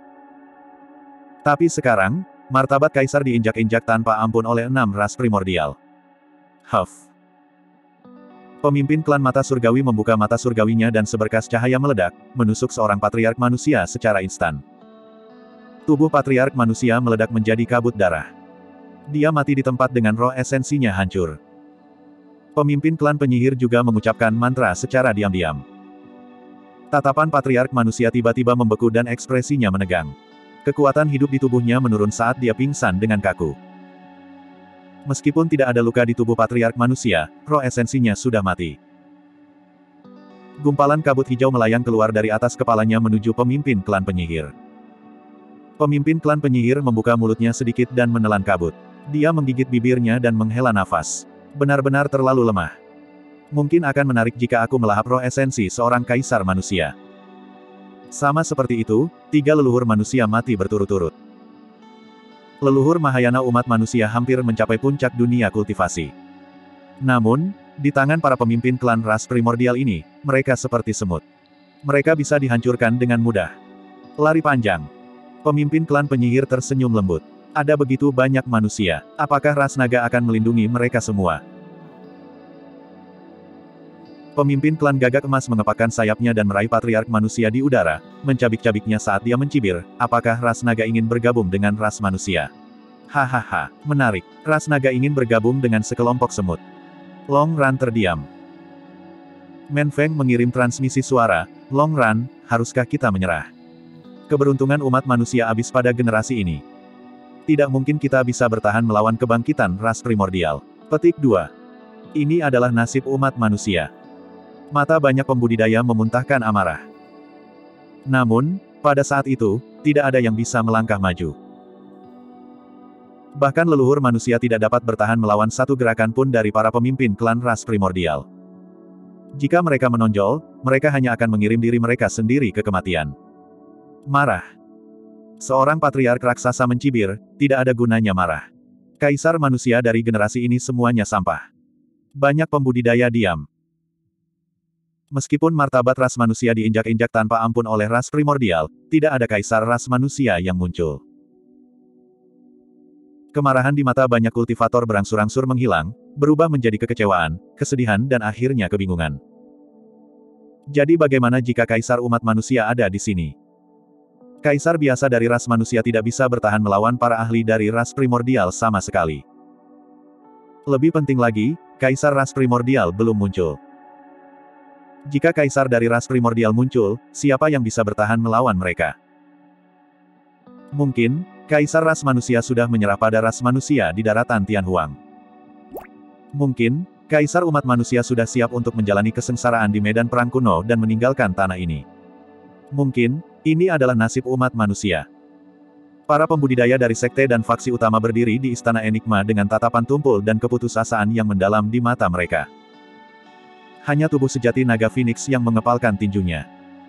Tapi sekarang, martabat Kaisar diinjak-injak tanpa ampun oleh 6 ras primordial. Huff. Pemimpin klan mata surgawi membuka mata surgawinya dan seberkas cahaya meledak, menusuk seorang patriark manusia secara instan. Tubuh patriark manusia meledak menjadi kabut darah. Dia mati di tempat dengan roh esensinya hancur. Pemimpin klan penyihir juga mengucapkan mantra secara diam-diam. Tatapan patriark manusia tiba-tiba membeku dan ekspresinya menegang. Kekuatan hidup di tubuhnya menurun saat dia pingsan dengan kaku. Meskipun tidak ada luka di tubuh patriark manusia, roh esensinya sudah mati. Gumpalan kabut hijau melayang keluar dari atas kepalanya menuju pemimpin klan penyihir. Pemimpin klan penyihir membuka mulutnya sedikit dan menelan kabut. Dia menggigit bibirnya dan menghela nafas. Benar-benar terlalu lemah. Mungkin akan menarik jika aku melahap roh esensi seorang kaisar manusia. Sama seperti itu, 3 leluhur manusia mati berturut-turut. Leluhur Mahayana umat manusia hampir mencapai puncak dunia kultivasi. Namun, di tangan para pemimpin klan ras primordial ini, mereka seperti semut. Mereka bisa dihancurkan dengan mudah. Lari panjang. Pemimpin klan penyihir tersenyum lembut. Ada begitu banyak manusia. Apakah ras naga akan melindungi mereka semua? Pemimpin klan gagak emas mengepakkan sayapnya dan meraih patriark manusia di udara, mencabik-cabiknya saat dia mencibir, apakah ras naga ingin bergabung dengan ras manusia? Hahaha, menarik. Ras naga ingin bergabung dengan sekelompok semut. Long Ran terdiam. Men Feng mengirim transmisi suara, Long Ran, haruskah kita menyerah? Keberuntungan umat manusia habis pada generasi ini. Tidak mungkin kita bisa bertahan melawan kebangkitan ras primordial. Petik 2. Ini adalah nasib umat manusia. Mata banyak pembudidaya memuntahkan amarah. Namun, pada saat itu, tidak ada yang bisa melangkah maju. Bahkan leluhur manusia tidak dapat bertahan melawan satu gerakan pun dari para pemimpin klan ras primordial. Jika mereka menonjol, mereka hanya akan mengirim diri mereka sendiri ke kematian. Marah. Seorang patriark raksasa mencibir, tidak ada gunanya marah. Kaisar manusia dari generasi ini semuanya sampah. Banyak pembudidaya diam. Meskipun martabat ras manusia diinjak-injak tanpa ampun oleh ras primordial, tidak ada kaisar ras manusia yang muncul. Kemarahan di mata banyak kultivator berangsur-angsur menghilang, berubah menjadi kekecewaan, kesedihan dan akhirnya kebingungan. Jadi bagaimana jika kaisar umat manusia ada di sini? Kaisar biasa dari ras manusia tidak bisa bertahan melawan para ahli dari ras primordial sama sekali. Lebih penting lagi, kaisar ras primordial belum muncul. Jika kaisar dari ras primordial muncul, siapa yang bisa bertahan melawan mereka? Mungkin, kaisar ras manusia sudah menyerah pada ras manusia di daratan Tianhuang. Mungkin, kaisar umat manusia sudah siap untuk menjalani kesengsaraan di medan perang kuno dan meninggalkan tanah ini. Mungkin, ini adalah nasib umat manusia. Para pembudidaya dari sekte dan faksi utama berdiri di Istana Enigma dengan tatapan tumpul dan keputusasaan yang mendalam di mata mereka. Hanya tubuh sejati naga Phoenix yang mengepalkan tinjunya.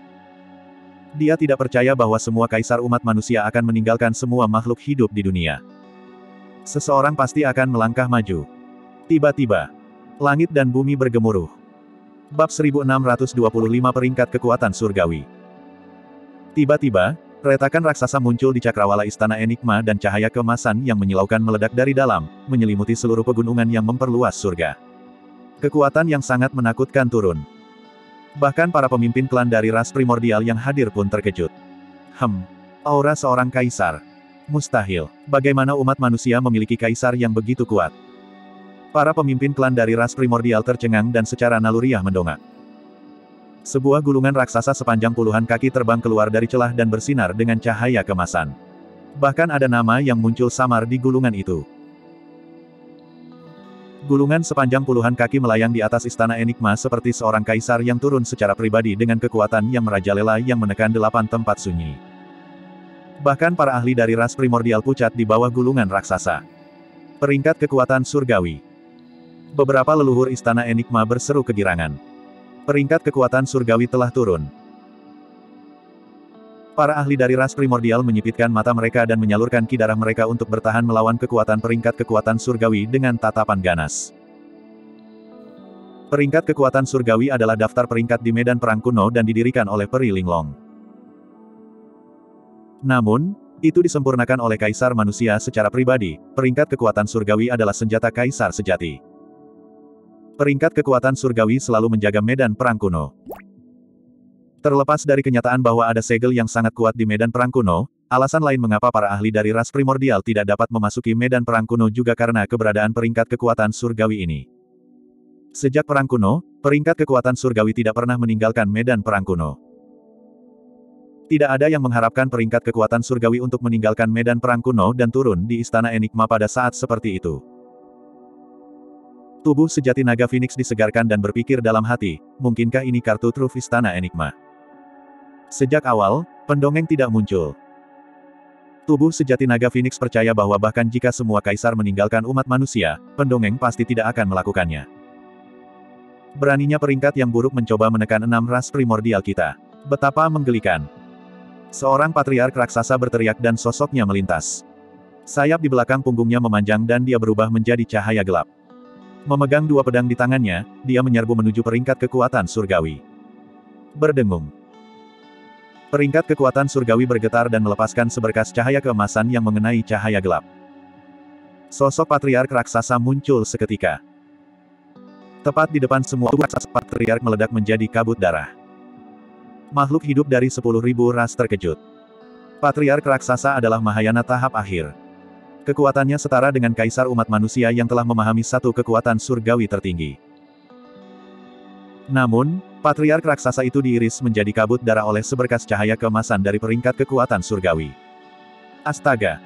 Dia tidak percaya bahwa semua kaisar umat manusia akan meninggalkan semua makhluk hidup di dunia. Seseorang pasti akan melangkah maju. Tiba-tiba, langit dan bumi bergemuruh. Bab 1625 Peringkat Kekuatan Surgawi. Tiba-tiba, retakan raksasa muncul di cakrawala Istana Enigma dan cahaya keemasan yang menyilaukan meledak dari dalam, menyelimuti seluruh pegunungan yang memperluas surga. Kekuatan yang sangat menakutkan turun. Bahkan para pemimpin klan dari ras primordial yang hadir pun terkejut. Aura seorang kaisar. Mustahil. Bagaimana umat manusia memiliki kaisar yang begitu kuat? Para pemimpin klan dari ras primordial tercengang dan secara naluriah mendongak. Sebuah gulungan raksasa sepanjang puluhan kaki terbang keluar dari celah dan bersinar dengan cahaya kemasan. Bahkan ada nama yang muncul samar di gulungan itu. Gulungan sepanjang puluhan kaki melayang di atas Istana Enigma seperti seorang kaisar yang turun secara pribadi dengan kekuatan yang merajalela yang menekan 8 tempat sunyi. Bahkan para ahli dari ras primordial pucat di bawah gulungan raksasa. Peringkat kekuatan surgawi. Beberapa leluhur Istana Enigma berseru kegirangan. Peringkat kekuatan surgawi telah turun. Para ahli dari ras primordial menyipitkan mata mereka dan menyalurkan ki darah mereka untuk bertahan melawan kekuatan peringkat kekuatan surgawi dengan tatapan ganas. Peringkat kekuatan surgawi adalah daftar peringkat di medan perang kuno dan didirikan oleh Peri Linglong. Namun, itu disempurnakan oleh kaisar manusia secara pribadi. Peringkat kekuatan surgawi adalah senjata kaisar sejati. Peringkat kekuatan surgawi selalu menjaga medan perang kuno. Terlepas dari kenyataan bahwa ada segel yang sangat kuat di medan perang kuno, alasan lain mengapa para ahli dari ras primordial tidak dapat memasuki medan perang kuno juga karena keberadaan peringkat kekuatan surgawi ini. Sejak perang kuno, peringkat kekuatan surgawi tidak pernah meninggalkan medan perang kuno. Tidak ada yang mengharapkan peringkat kekuatan surgawi untuk meninggalkan medan perang kuno dan turun di Istana Enigma pada saat seperti itu. Tubuh sejati naga Phoenix disegarkan dan berpikir dalam hati, mungkinkah ini kartu truf Istana Enigma? Sejak awal, pendongeng tidak muncul. Tubuh sejati naga Phoenix percaya bahwa bahkan jika semua kaisar meninggalkan umat manusia, pendongeng pasti tidak akan melakukannya. Beraninya peringkat yang buruk mencoba menekan 6 ras primordial kita. Betapa menggelikan. Seorang patriark raksasa berteriak dan sosoknya melintas. Sayap di belakang punggungnya memanjang dan dia berubah menjadi cahaya gelap. Memegang 2 pedang di tangannya, dia menyerbu menuju peringkat kekuatan surgawi. Berdengung. Peringkat kekuatan surgawi bergetar dan melepaskan seberkas cahaya keemasan yang mengenai cahaya gelap. Sosok patriark raksasa muncul seketika. Tepat di depan semua tubuh raksasa, patriark meledak menjadi kabut darah. Makhluk hidup dari 10.000 ras terkejut. Patriark raksasa adalah Mahayana tahap akhir. Kekuatannya setara dengan kaisar umat manusia yang telah memahami satu kekuatan surgawi tertinggi. Namun, patriark raksasa itu diiris menjadi kabut darah oleh seberkas cahaya keemasan dari peringkat kekuatan surgawi. Astaga!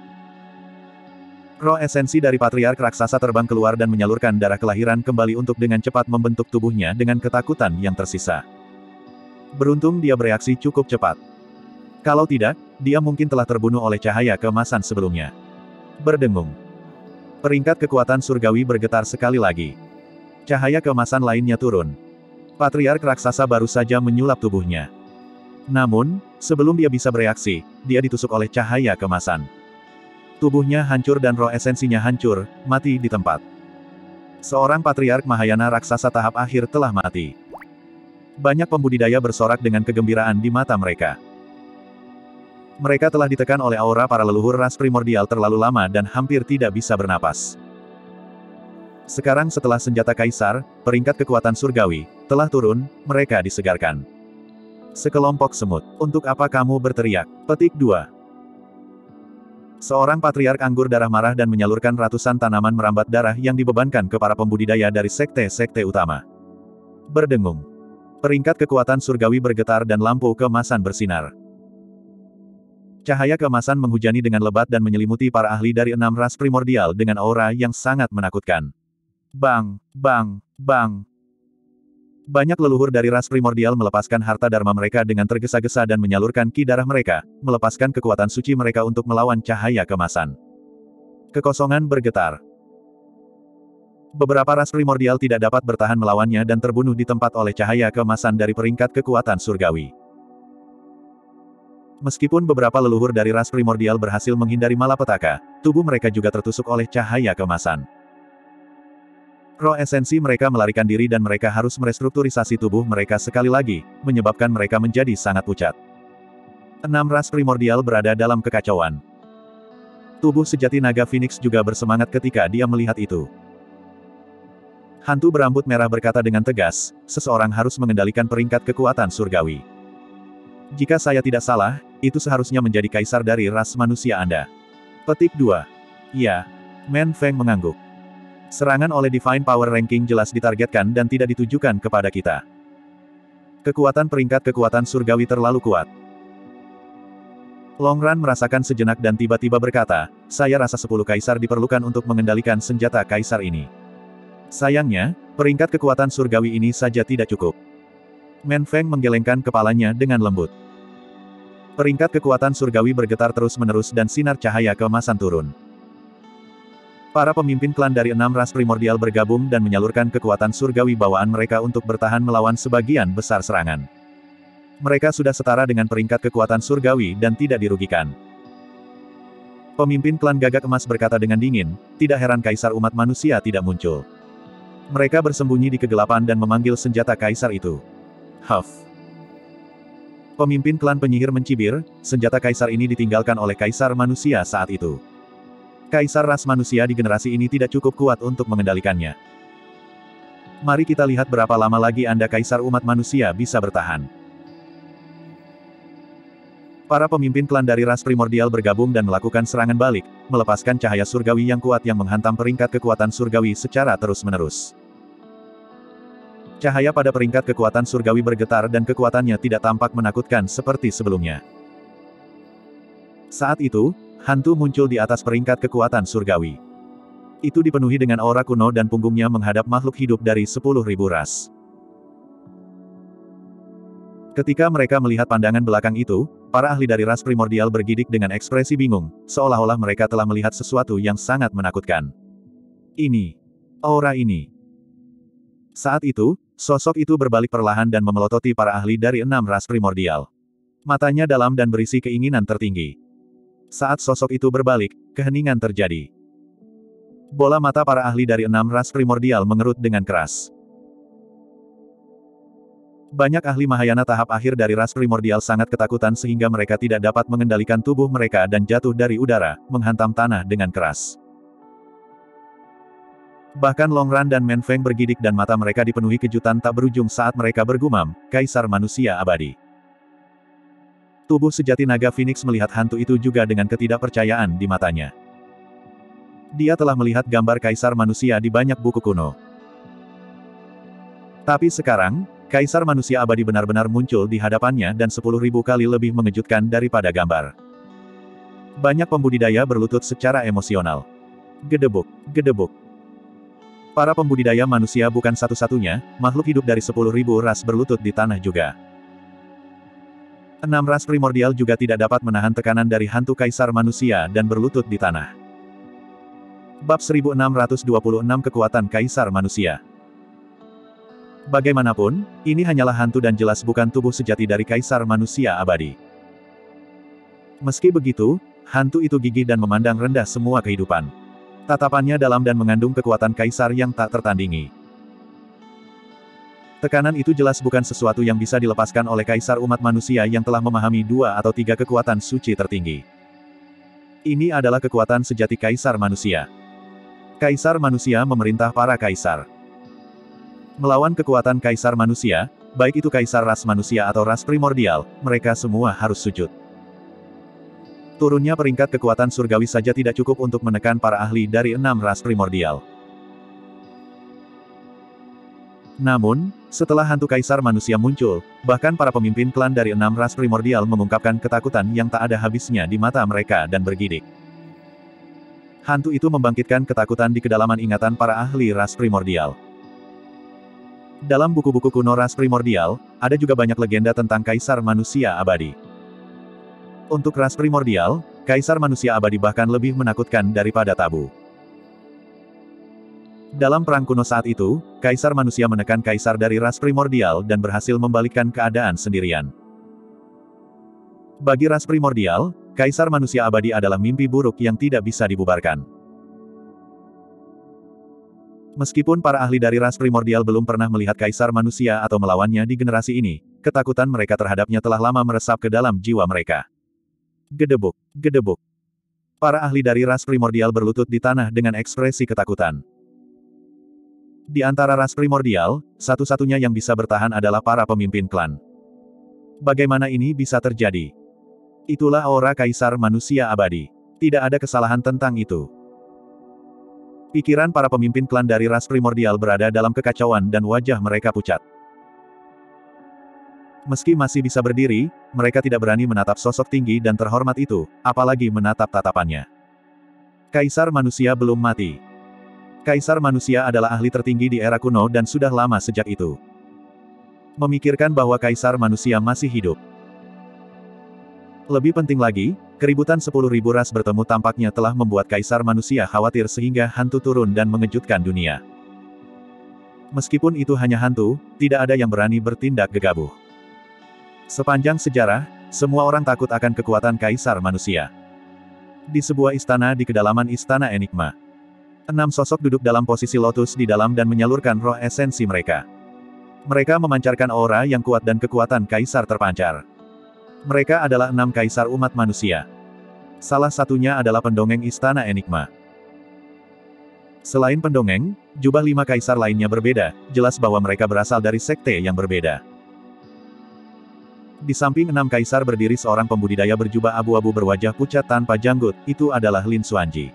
Roh esensi dari patriark raksasa terbang keluar dan menyalurkan darah kelahiran kembali untuk dengan cepat membentuk tubuhnya dengan ketakutan yang tersisa. Beruntung dia bereaksi cukup cepat. Kalau tidak, dia mungkin telah terbunuh oleh cahaya keemasan sebelumnya. Berdengung. Peringkat kekuatan surgawi bergetar sekali lagi. Cahaya keemasan lainnya turun. Patriark raksasa baru saja menyulap tubuhnya. Namun, sebelum dia bisa bereaksi, dia ditusuk oleh cahaya keemasan. Tubuhnya hancur dan roh esensinya hancur, mati di tempat. Seorang patriark Mahayana raksasa tahap akhir telah mati. Banyak pembudidaya bersorak dengan kegembiraan di mata mereka. Mereka telah ditekan oleh aura para leluhur ras primordial terlalu lama dan hampir tidak bisa bernapas. Sekarang setelah senjata kaisar, peringkat kekuatan surgawi, telah turun, mereka disegarkan. Sekelompok semut, untuk apa kamu berteriak? Petik 2. Seorang patriark anggur darah marah dan menyalurkan ratusan tanaman merambat darah yang dibebankan ke para pembudidaya dari sekte-sekte utama. Berdengung. Peringkat kekuatan surgawi bergetar dan lampu keemasan bersinar. Cahaya keemasan menghujani dengan lebat dan menyelimuti para ahli dari 6 ras primordial dengan aura yang sangat menakutkan. Bang, bang, bang. Banyak leluhur dari ras primordial melepaskan harta dharma mereka dengan tergesa-gesa dan menyalurkan ki darah mereka, melepaskan kekuatan suci mereka untuk melawan cahaya keemasan. Kekosongan bergetar. Beberapa ras primordial tidak dapat bertahan melawannya dan terbunuh di tempat oleh cahaya keemasan dari peringkat kekuatan surgawi. Meskipun beberapa leluhur dari ras primordial berhasil menghindari malapetaka, tubuh mereka juga tertusuk oleh cahaya keemasan. Roh esensi mereka melarikan diri dan mereka harus merestrukturisasi tubuh mereka sekali lagi, menyebabkan mereka menjadi sangat pucat. 6 ras primordial berada dalam kekacauan. Tubuh sejati naga Phoenix juga bersemangat ketika dia melihat itu. Hantu berambut merah berkata dengan tegas, seseorang harus mengendalikan peringkat kekuatan surgawi. Jika saya tidak salah, itu seharusnya menjadi kaisar dari ras manusia Anda. Petik 2. Ya. Men Feng mengangguk. Serangan oleh Divine Power Ranking jelas ditargetkan dan tidak ditujukan kepada kita. Kekuatan peringkat kekuatan surgawi terlalu kuat. Longran merasakan sejenak dan tiba-tiba berkata, saya rasa 10 kaisar diperlukan untuk mengendalikan senjata kaisar ini. Sayangnya, peringkat kekuatan surgawi ini saja tidak cukup. Men Feng menggelengkan kepalanya dengan lembut. Peringkat kekuatan surgawi bergetar terus-menerus dan sinar cahaya keemasan turun. Para pemimpin klan dari 6 ras primordial bergabung dan menyalurkan kekuatan surgawi bawaan mereka untuk bertahan melawan sebagian besar serangan. Mereka sudah setara dengan peringkat kekuatan surgawi dan tidak dirugikan. Pemimpin klan Gagak Emas berkata dengan dingin, tidak heran kaisar umat manusia tidak muncul. Mereka bersembunyi di kegelapan dan memanggil senjata kaisar itu. Huff. Pemimpin klan penyihir mencibir, senjata kaisar ini ditinggalkan oleh kaisar manusia saat itu. Kaisar ras manusia di generasi ini tidak cukup kuat untuk mengendalikannya. Mari kita lihat berapa lama lagi Anda kaisar umat manusia bisa bertahan. Para pemimpin klan dari ras primordial bergabung dan melakukan serangan balik, melepaskan cahaya surgawi yang kuat yang menghantam peringkat kekuatan surgawi secara terus-menerus. Cahaya pada peringkat kekuatan surgawi bergetar dan kekuatannya tidak tampak menakutkan seperti sebelumnya. Saat itu, hantu muncul di atas peringkat kekuatan surgawi. Itu dipenuhi dengan aura kuno dan punggungnya menghadap makhluk hidup dari 10.000 ras. Ketika mereka melihat pandangan belakang itu, para ahli dari ras primordial bergidik dengan ekspresi bingung, seolah-olah mereka telah melihat sesuatu yang sangat menakutkan. Ini. Aura ini. Saat itu, sosok itu berbalik perlahan dan memelototi para ahli dari 6 ras primordial. Matanya dalam dan berisi keinginan tertinggi. Saat sosok itu berbalik, keheningan terjadi. Bola mata para ahli dari 6 ras primordial mengerut dengan keras. Banyak ahli Mahayana tahap akhir dari ras primordial sangat ketakutan sehingga mereka tidak dapat mengendalikan tubuh mereka dan jatuh dari udara, menghantam tanah dengan keras. Bahkan Longran dan Menfeng bergidik dan mata mereka dipenuhi kejutan tak berujung saat mereka bergumam, Kaisar Manusia Abadi. Tubuh sejati naga Phoenix melihat hantu itu juga dengan ketidakpercayaan di matanya. Dia telah melihat gambar Kaisar Manusia di banyak buku kuno. Tapi sekarang, Kaisar Manusia Abadi benar-benar muncul di hadapannya dan 10.000 kali lebih mengejutkan daripada gambar. Banyak pembudidaya berlutut secara emosional. Gedebuk, gedebuk. Para pembudidaya manusia bukan satu-satunya, makhluk hidup dari 10.000 ras berlutut di tanah juga. 6 ras primordial juga tidak dapat menahan tekanan dari hantu Kaisar Manusia dan berlutut di tanah. Bab 1626 Kekuatan Kaisar Manusia. Bagaimanapun, ini hanyalah hantu dan jelas bukan tubuh sejati dari Kaisar Manusia Abadi. Meski begitu, hantu itu gigih dan memandang rendah semua kehidupan. Tatapannya dalam dan mengandung kekuatan kaisar yang tak tertandingi. Tekanan itu jelas bukan sesuatu yang bisa dilepaskan oleh kaisar umat manusia yang telah memahami 2 atau 3 kekuatan suci tertinggi. Ini adalah kekuatan sejati Kaisar Manusia. Kaisar Manusia memerintah para kaisar. Melawan kekuatan Kaisar Manusia, baik itu kaisar ras manusia atau ras primordial, mereka semua harus sujud. Turunnya peringkat kekuatan surgawi saja tidak cukup untuk menekan para ahli dari 6 ras primordial. Namun, setelah hantu Kaisar Manusia muncul, bahkan para pemimpin klan dari 6 ras primordial mengungkapkan ketakutan yang tak ada habisnya di mata mereka dan bergidik. Hantu itu membangkitkan ketakutan di kedalaman ingatan para ahli ras primordial. Dalam buku-buku kuno ras primordial, ada juga banyak legenda tentang Kaisar Manusia Abadi. Untuk ras primordial, Kaisar Manusia Abadi bahkan lebih menakutkan daripada tabu. Dalam perang kuno saat itu, Kaisar Manusia menekan kaisar dari ras primordial dan berhasil membalikkan keadaan sendirian. Bagi ras primordial, Kaisar Manusia Abadi adalah mimpi buruk yang tidak bisa dibubarkan. Meskipun para ahli dari ras primordial belum pernah melihat Kaisar Manusia atau melawannya di generasi ini, ketakutan mereka terhadapnya telah lama meresap ke dalam jiwa mereka. Gedebuk, gedebuk. Para ahli dari ras primordial berlutut di tanah dengan ekspresi ketakutan. Di antara ras primordial, satu-satunya yang bisa bertahan adalah para pemimpin klan. Bagaimana ini bisa terjadi? Itulah aura Kaisar Manusia Abadi. Tidak ada kesalahan tentang itu. Pikiran para pemimpin klan dari ras primordial berada dalam kekacauan dan wajah mereka pucat. Meski masih bisa berdiri, mereka tidak berani menatap sosok tinggi dan terhormat itu, apalagi menatap tatapannya. Kaisar Manusia belum mati. Kaisar Manusia adalah ahli tertinggi di era kuno dan sudah lama sejak itu. Memikirkan bahwa Kaisar Manusia masih hidup. Lebih penting lagi, keributan 10.000 ras bertemu tampaknya telah membuat Kaisar Manusia khawatir sehingga hantu turun dan mengejutkan dunia. Meskipun itu hanya hantu, tidak ada yang berani bertindak gegabah. Sepanjang sejarah, semua orang takut akan kekuatan Kaisar Manusia. Di sebuah istana di kedalaman Istana Enigma. 6 sosok duduk dalam posisi lotus di dalam dan menyalurkan roh esensi mereka. Mereka memancarkan aura yang kuat dan kekuatan Kaisar terpancar. Mereka adalah 6 Kaisar umat manusia. Salah satunya adalah pendongeng Istana Enigma. Selain pendongeng, jubah 5 Kaisar lainnya berbeda, jelas bahwa mereka berasal dari sekte yang berbeda. Di samping 6 kaisar berdiri seorang pembudidaya berjubah abu-abu berwajah pucat tanpa janggut, itu adalah Lin Xuanji.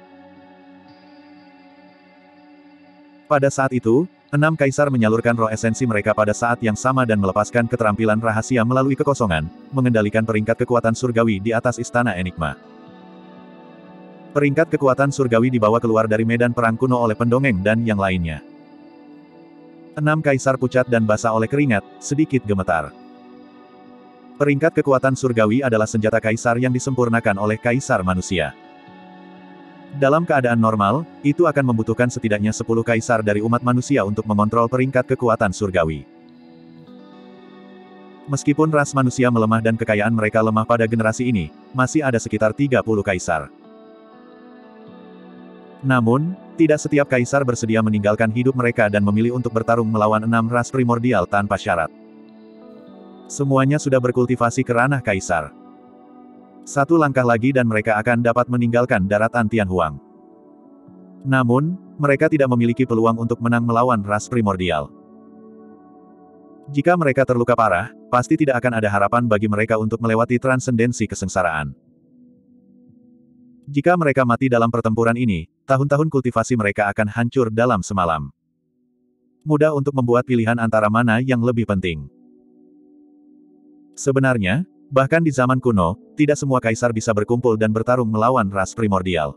Pada saat itu, 6 kaisar menyalurkan roh esensi mereka pada saat yang sama dan melepaskan keterampilan rahasia melalui kekosongan, mengendalikan peringkat kekuatan surgawi di atas Istana Enigma. Peringkat kekuatan surgawi dibawa keluar dari medan perang kuno oleh pendongeng dan yang lainnya. 6 kaisar pucat dan basah oleh keringat, sedikit gemetar. Peringkat kekuatan surgawi adalah senjata kaisar yang disempurnakan oleh Kaisar Manusia. Dalam keadaan normal, itu akan membutuhkan setidaknya 10 kaisar dari umat manusia untuk mengontrol peringkat kekuatan surgawi. Meskipun ras manusia melemah dan kekayaan mereka lemah pada generasi ini, masih ada sekitar 30 kaisar. Namun, tidak setiap kaisar bersedia meninggalkan hidup mereka dan memilih untuk bertarung melawan 6 ras primordial tanpa syarat. Semuanya sudah berkultivasi ke ranah kaisar. Satu langkah lagi dan mereka akan dapat meninggalkan daratan Tianhuang. Namun, mereka tidak memiliki peluang untuk menang melawan ras primordial. Jika mereka terluka parah, pasti tidak akan ada harapan bagi mereka untuk melewati transendensi kesengsaraan. Jika mereka mati dalam pertempuran ini, tahun-tahun kultivasi mereka akan hancur dalam semalam. Mudah untuk membuat pilihan antara mana yang lebih penting. Sebenarnya, bahkan di zaman kuno, tidak semua kaisar bisa berkumpul dan bertarung melawan ras primordial.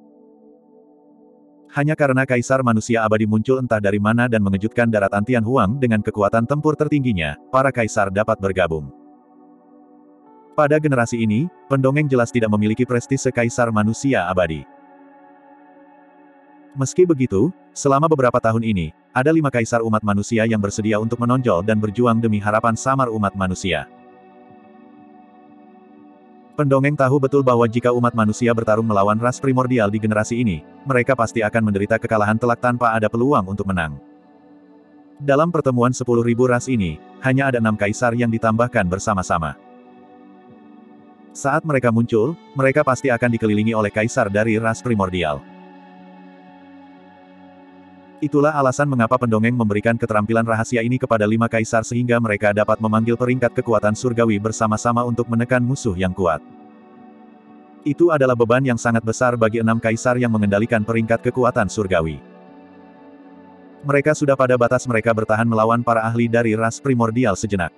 Hanya karena kaisar manusia abadi muncul entah dari mana dan mengejutkan daratan Tianhuang dengan kekuatan tempur tertingginya, para kaisar dapat bergabung. Pada generasi ini, pendongeng jelas tidak memiliki prestise kaisar manusia abadi. Meski begitu, selama beberapa tahun ini, ada 5 kaisar umat manusia yang bersedia untuk menonjol dan berjuang demi harapan samar umat manusia. Pendongeng tahu betul bahwa jika umat manusia bertarung melawan ras primordial di generasi ini, mereka pasti akan menderita kekalahan telak tanpa ada peluang untuk menang. Dalam pertemuan 10.000 ras ini, hanya ada 6 kaisar yang ditambahkan bersama-sama. Saat mereka muncul, mereka pasti akan dikelilingi oleh kaisar dari ras primordial. Itulah alasan mengapa pendongeng memberikan keterampilan rahasia ini kepada 5 kaisar sehingga mereka dapat memanggil peringkat kekuatan surgawi bersama-sama untuk menekan musuh yang kuat. Itu adalah beban yang sangat besar bagi 6 kaisar yang mengendalikan peringkat kekuatan surgawi. Mereka sudah pada batas mereka bertahan melawan para ahli dari ras primordial sejenak.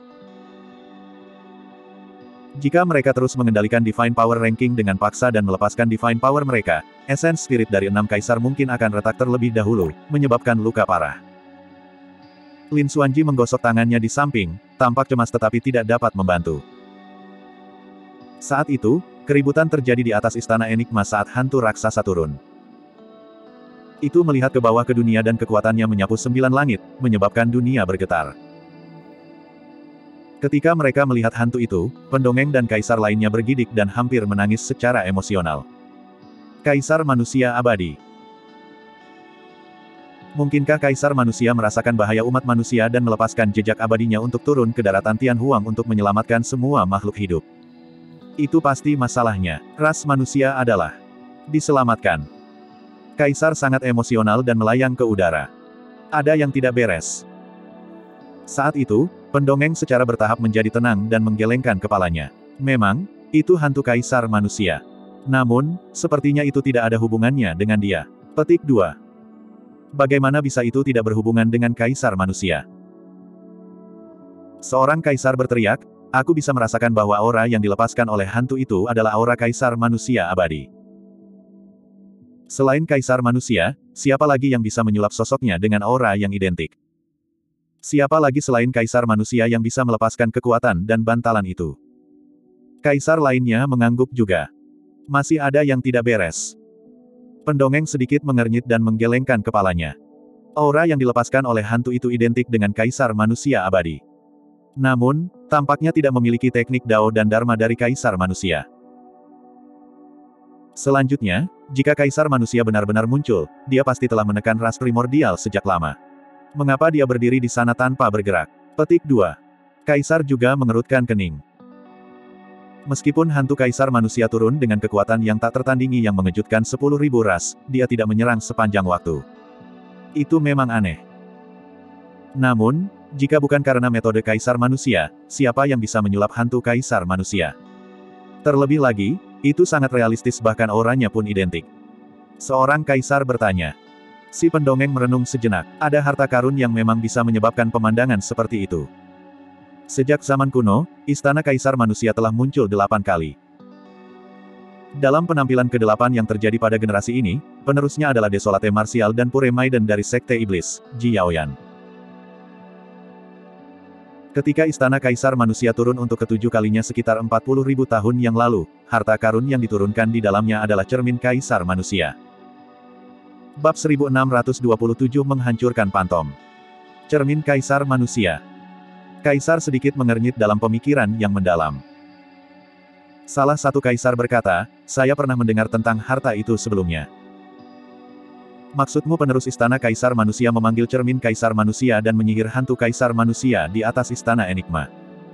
Jika mereka terus mengendalikan Divine Power Ranking dengan paksa dan melepaskan Divine Power mereka, essence spirit dari 6 kaisar mungkin akan retak terlebih dahulu, menyebabkan luka parah. Lin Xuanji menggosok tangannya di samping, tampak cemas tetapi tidak dapat membantu. Saat itu, keributan terjadi di atas istana Enigma saat hantu raksasa turun. Itu melihat ke bawah ke dunia dan kekuatannya menyapu 9 langit, menyebabkan dunia bergetar. Ketika mereka melihat hantu itu, pendongeng dan kaisar lainnya bergidik dan hampir menangis secara emosional. Kaisar manusia abadi. Mungkinkah kaisar manusia merasakan bahaya umat manusia dan melepaskan jejak abadinya untuk turun ke daratan Tianhuang untuk menyelamatkan semua makhluk hidup? Itu pasti masalahnya. Ras manusia adalah diselamatkan. Kaisar sangat emosional dan melayang ke udara. Ada yang tidak beres. Saat itu, pendongeng secara bertahap menjadi tenang dan menggelengkan kepalanya. Memang, itu hantu kaisar manusia. Namun, sepertinya itu tidak ada hubungannya dengan dia. Petik 2. Bagaimana bisa itu tidak berhubungan dengan kaisar manusia? Seorang kaisar berteriak, aku bisa merasakan bahwa aura yang dilepaskan oleh hantu itu adalah aura kaisar manusia abadi. Selain kaisar manusia, siapa lagi yang bisa menyulap sosoknya dengan aura yang identik? Siapa lagi selain kaisar manusia yang bisa melepaskan kekuatan dan bantalan itu? Kaisar lainnya mengangguk juga. Masih ada yang tidak beres. Pendongeng sedikit mengernyit dan menggelengkan kepalanya. Aura yang dilepaskan oleh hantu itu identik dengan kaisar manusia abadi. Namun, tampaknya tidak memiliki teknik Dao dan Dharma dari kaisar manusia. Selanjutnya, jika kaisar manusia benar-benar muncul, dia pasti telah menekan ras primordial sejak lama. Mengapa dia berdiri di sana tanpa bergerak? Petik 2. Kaisar juga mengerutkan kening. Meskipun hantu kaisar manusia turun dengan kekuatan yang tak tertandingi yang mengejutkan 10.000 ras, dia tidak menyerang sepanjang waktu. Itu memang aneh. Namun, jika bukan karena metode kaisar manusia, siapa yang bisa menyulap hantu kaisar manusia? Terlebih lagi, itu sangat realistis bahkan auranya pun identik. Seorang kaisar bertanya. Si pendongeng merenung sejenak. Ada harta karun yang memang bisa menyebabkan pemandangan seperti itu. Sejak zaman kuno, istana kaisar manusia telah muncul 8 kali. Dalam penampilan ke-8 yang terjadi pada generasi ini, penerusnya adalah Desolate Martial dan Pure Maiden dari Sekte Iblis, Ji Yaoyan. Ketika istana kaisar manusia turun untuk ke-7 kalinya sekitar 40.000 tahun yang lalu, harta karun yang diturunkan di dalamnya adalah cermin kaisar manusia. Bab 1627 menghancurkan Pantom. Cermin kaisar manusia. Kaisar sedikit mengernyit dalam pemikiran yang mendalam. Salah satu kaisar berkata, saya pernah mendengar tentang harta itu sebelumnya. Maksudmu penerus istana kaisar manusia memanggil cermin kaisar manusia dan menyihir hantu kaisar manusia di atas istana Enigma?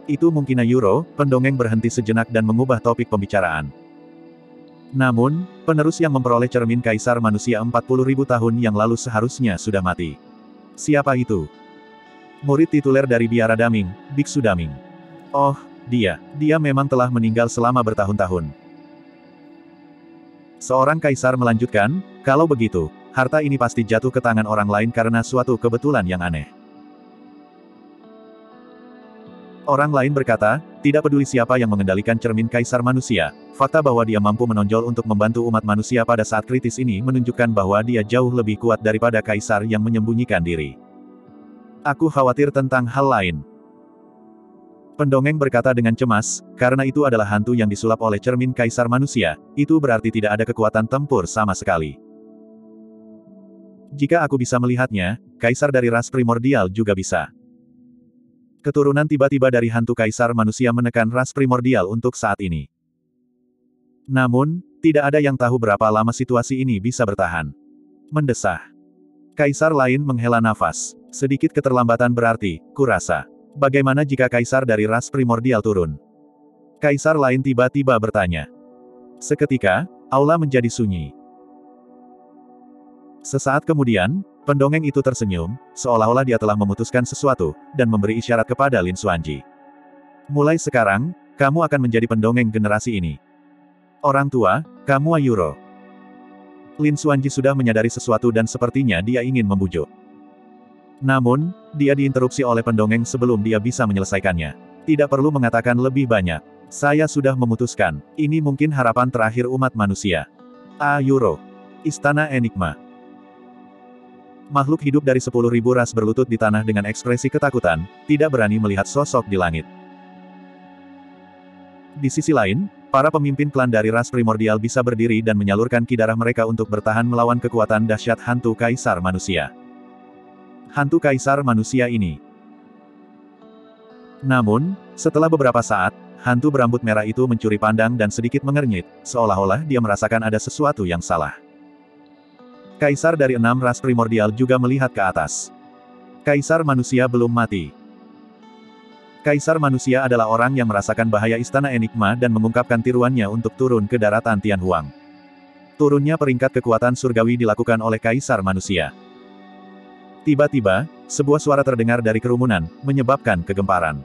Itu mungkin Euro, pendongeng berhenti sejenak dan mengubah topik pembicaraan. Namun, penerus yang memperoleh cermin kaisar manusia 40.000 tahun yang lalu seharusnya sudah mati. Siapa itu? Murid tituler dari Biara Daming, Biksu Daming. Oh, dia memang telah meninggal selama bertahun-tahun. Seorang kaisar melanjutkan, kalau begitu, harta ini pasti jatuh ke tangan orang lain karena suatu kebetulan yang aneh. Orang lain berkata, tidak peduli siapa yang mengendalikan cermin kaisar manusia, fakta bahwa dia mampu menonjol untuk membantu umat manusia pada saat kritis ini menunjukkan bahwa dia jauh lebih kuat daripada kaisar yang menyembunyikan diri. Aku khawatir tentang hal lain. Pendongeng berkata dengan cemas, karena itu adalah hantu yang disulap oleh cermin kaisar manusia, itu berarti tidak ada kekuatan tempur sama sekali. Jika aku bisa melihatnya, kaisar dari ras primordial juga bisa. Keturunan tiba-tiba dari hantu kaisar manusia menekan ras primordial untuk saat ini. Namun, tidak ada yang tahu berapa lama situasi ini bisa bertahan. Mendesah. Kaisar lain menghela nafas. Sedikit keterlambatan berarti, kurasa. Bagaimana jika kaisar dari ras primordial turun? Kaisar lain tiba-tiba bertanya. Seketika, aula menjadi sunyi. Sesaat kemudian, pendongeng itu tersenyum, seolah-olah dia telah memutuskan sesuatu, dan memberi isyarat kepada Lin Xuanji. Mulai sekarang, kamu akan menjadi pendongeng generasi ini. Orang tua, kamu Ayuro. Lin Xuanji sudah menyadari sesuatu dan sepertinya dia ingin membujuk. Namun, dia diinterupsi oleh pendongeng sebelum dia bisa menyelesaikannya. Tidak perlu mengatakan lebih banyak. Saya sudah memutuskan, ini mungkin harapan terakhir umat manusia. Ayuro. Istana Enigma. Makhluk hidup dari 10.000 ras berlutut di tanah dengan ekspresi ketakutan, tidak berani melihat sosok di langit. Di sisi lain, para pemimpin klan dari ras primordial bisa berdiri dan menyalurkan ki darah mereka untuk bertahan melawan kekuatan dahsyat hantu kaisar manusia. Hantu kaisar manusia ini. Namun, setelah beberapa saat, hantu berambut merah itu mencuri pandang dan sedikit mengernyit, seolah-olah dia merasakan ada sesuatu yang salah. Kaisar dari 6 ras primordial juga melihat ke atas. Kaisar manusia belum mati. Kaisar manusia adalah orang yang merasakan bahaya Istana Enigma dan mengungkapkan tiruannya untuk turun ke daratan Tianhuang. Turunnya peringkat kekuatan surgawi dilakukan oleh Kaisar manusia. Tiba-tiba, sebuah suara terdengar dari kerumunan, menyebabkan kegemparan.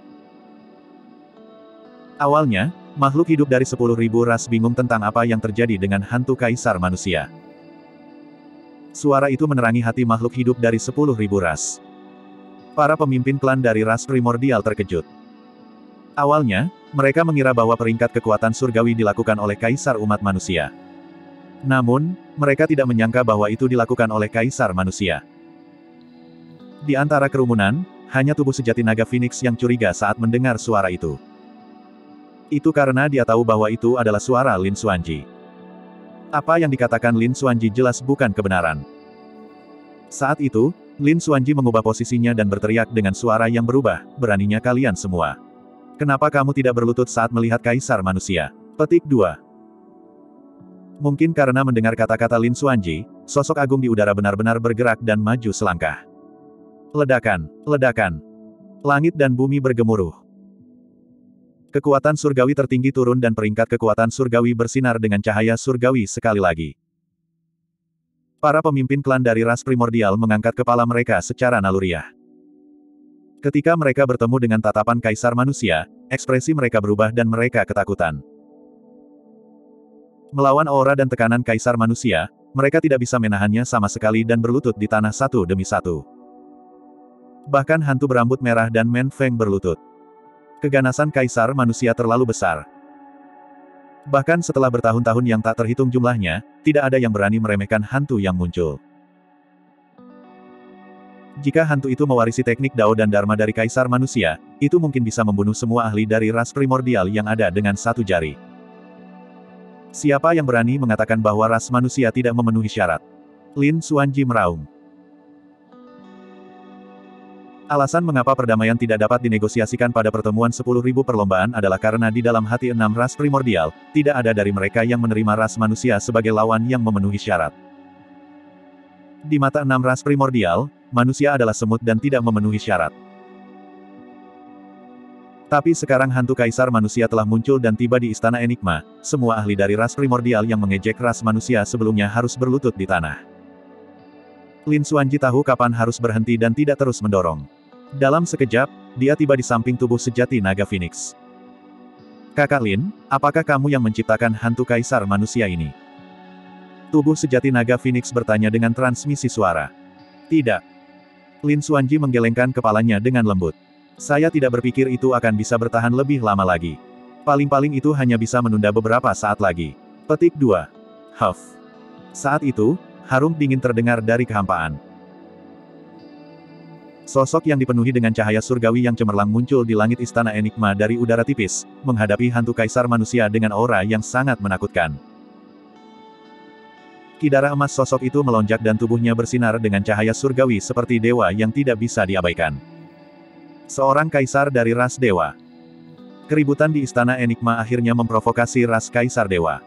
Awalnya, makhluk hidup dari 10.000 ras bingung tentang apa yang terjadi dengan hantu Kaisar manusia. Suara itu menerangi hati makhluk hidup dari 10.000 ras. Para pemimpin klan dari ras primordial terkejut. Awalnya, mereka mengira bahwa peringkat kekuatan surgawi dilakukan oleh kaisar umat manusia. Namun, mereka tidak menyangka bahwa itu dilakukan oleh kaisar manusia. Di antara kerumunan, hanya tubuh sejati naga Phoenix yang curiga saat mendengar suara itu. Itu karena dia tahu bahwa itu adalah suara Lin Xuanji. Apa yang dikatakan Lin Xuanji jelas bukan kebenaran. Saat itu, Lin Xuanji mengubah posisinya dan berteriak dengan suara yang berubah, beraninya kalian semua. Kenapa kamu tidak berlutut saat melihat kaisar manusia? Petik 2. Mungkin karena mendengar kata-kata Lin Xuanji, sosok agung di udara benar-benar bergerak dan maju selangkah. Ledakan, ledakan. Langit dan bumi bergemuruh. Kekuatan surgawi tertinggi turun dan peringkat kekuatan surgawi bersinar dengan cahaya surgawi sekali lagi. Para pemimpin klan dari ras primordial mengangkat kepala mereka secara naluriah. Ketika mereka bertemu dengan tatapan kaisar manusia, ekspresi mereka berubah dan mereka ketakutan. Melawan aura dan tekanan kaisar manusia, mereka tidak bisa menahannya sama sekali dan berlutut di tanah satu demi satu. Bahkan hantu berambut merah dan Men Feng berlutut. Keganasan kaisar manusia terlalu besar. Bahkan setelah bertahun-tahun yang tak terhitung jumlahnya, tidak ada yang berani meremehkan hantu yang muncul. Jika hantu itu mewarisi teknik Dao dan Dharma dari kaisar manusia, itu mungkin bisa membunuh semua ahli dari ras primordial yang ada dengan satu jari. Siapa yang berani mengatakan bahwa ras manusia tidak memenuhi syarat? Lin Xuanji meraung. Alasan mengapa perdamaian tidak dapat dinegosiasikan pada pertemuan 10.000 perlombaan adalah karena di dalam hati 6 ras primordial, tidak ada dari mereka yang menerima ras manusia sebagai lawan yang memenuhi syarat. Di mata 6 ras primordial, manusia adalah semut dan tidak memenuhi syarat. Tapi sekarang hantu kaisar manusia telah muncul dan tiba di Istana Enigma, semua ahli dari ras primordial yang mengejek ras manusia sebelumnya harus berlutut di tanah. Lin Xuanji tahu kapan harus berhenti dan tidak terus mendorong. Dalam sekejap, dia tiba di samping tubuh sejati naga Phoenix. Kakak Lin, apakah kamu yang menciptakan hantu kaisar manusia ini? Tubuh sejati naga Phoenix bertanya dengan transmisi suara. Tidak. Lin Xuanji menggelengkan kepalanya dengan lembut. Saya tidak berpikir itu akan bisa bertahan lebih lama lagi. Paling-paling itu hanya bisa menunda beberapa saat lagi. Petik 2. Huff. Saat itu, harum dingin terdengar dari kehampaan. Sosok yang dipenuhi dengan cahaya surgawi yang cemerlang muncul di langit Istana Enigma dari udara tipis, menghadapi hantu kaisar manusia dengan aura yang sangat menakutkan. Kidara emas sosok itu melonjak dan tubuhnya bersinar dengan cahaya surgawi seperti dewa yang tidak bisa diabaikan. Seorang kaisar dari ras dewa. Keributan di Istana Enigma akhirnya memprovokasi ras kaisar dewa.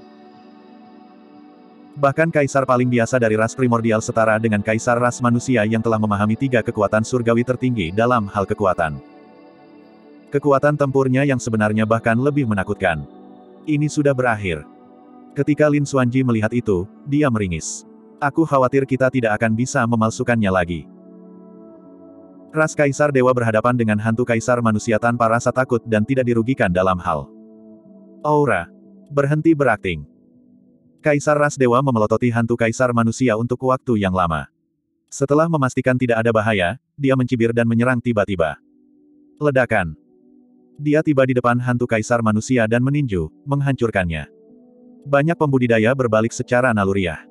Bahkan kaisar paling biasa dari ras primordial setara dengan kaisar ras manusia yang telah memahami 3 kekuatan surgawi tertinggi dalam hal kekuatan. Kekuatan tempurnya yang sebenarnya bahkan lebih menakutkan. Ini sudah berakhir. Ketika Lin Xuanji melihat itu, dia meringis. Aku khawatir kita tidak akan bisa memalsukannya lagi. Ras kaisar dewa berhadapan dengan hantu kaisar manusia tanpa rasa takut dan tidak dirugikan dalam hal aura. Berhenti berakting. Kaisar ras dewa memelototi hantu kaisar manusia untuk waktu yang lama. Setelah memastikan tidak ada bahaya, dia mencibir dan menyerang tiba-tiba. Ledakan. Dia tiba di depan hantu kaisar manusia dan meninju, menghancurkannya. Banyak pembudidaya berbalik secara naluriah.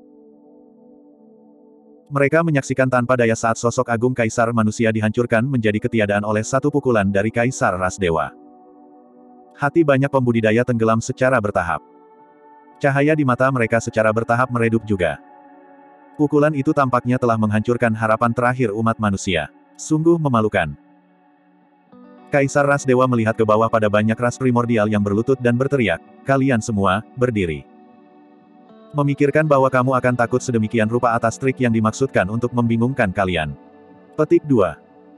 Mereka menyaksikan tanpa daya saat sosok agung kaisar manusia dihancurkan menjadi ketiadaan oleh satu pukulan dari kaisar ras dewa. Hati banyak pembudidaya tenggelam secara bertahap. Cahaya di mata mereka secara bertahap meredup juga. Pukulan itu tampaknya telah menghancurkan harapan terakhir umat manusia. Sungguh memalukan. Kaisar ras dewa melihat ke bawah pada banyak ras primordial yang berlutut dan berteriak, "Kalian semua, berdiri." Memikirkan bahwa kamu akan takut sedemikian rupa atas trik yang dimaksudkan untuk membingungkan kalian. Petik 2.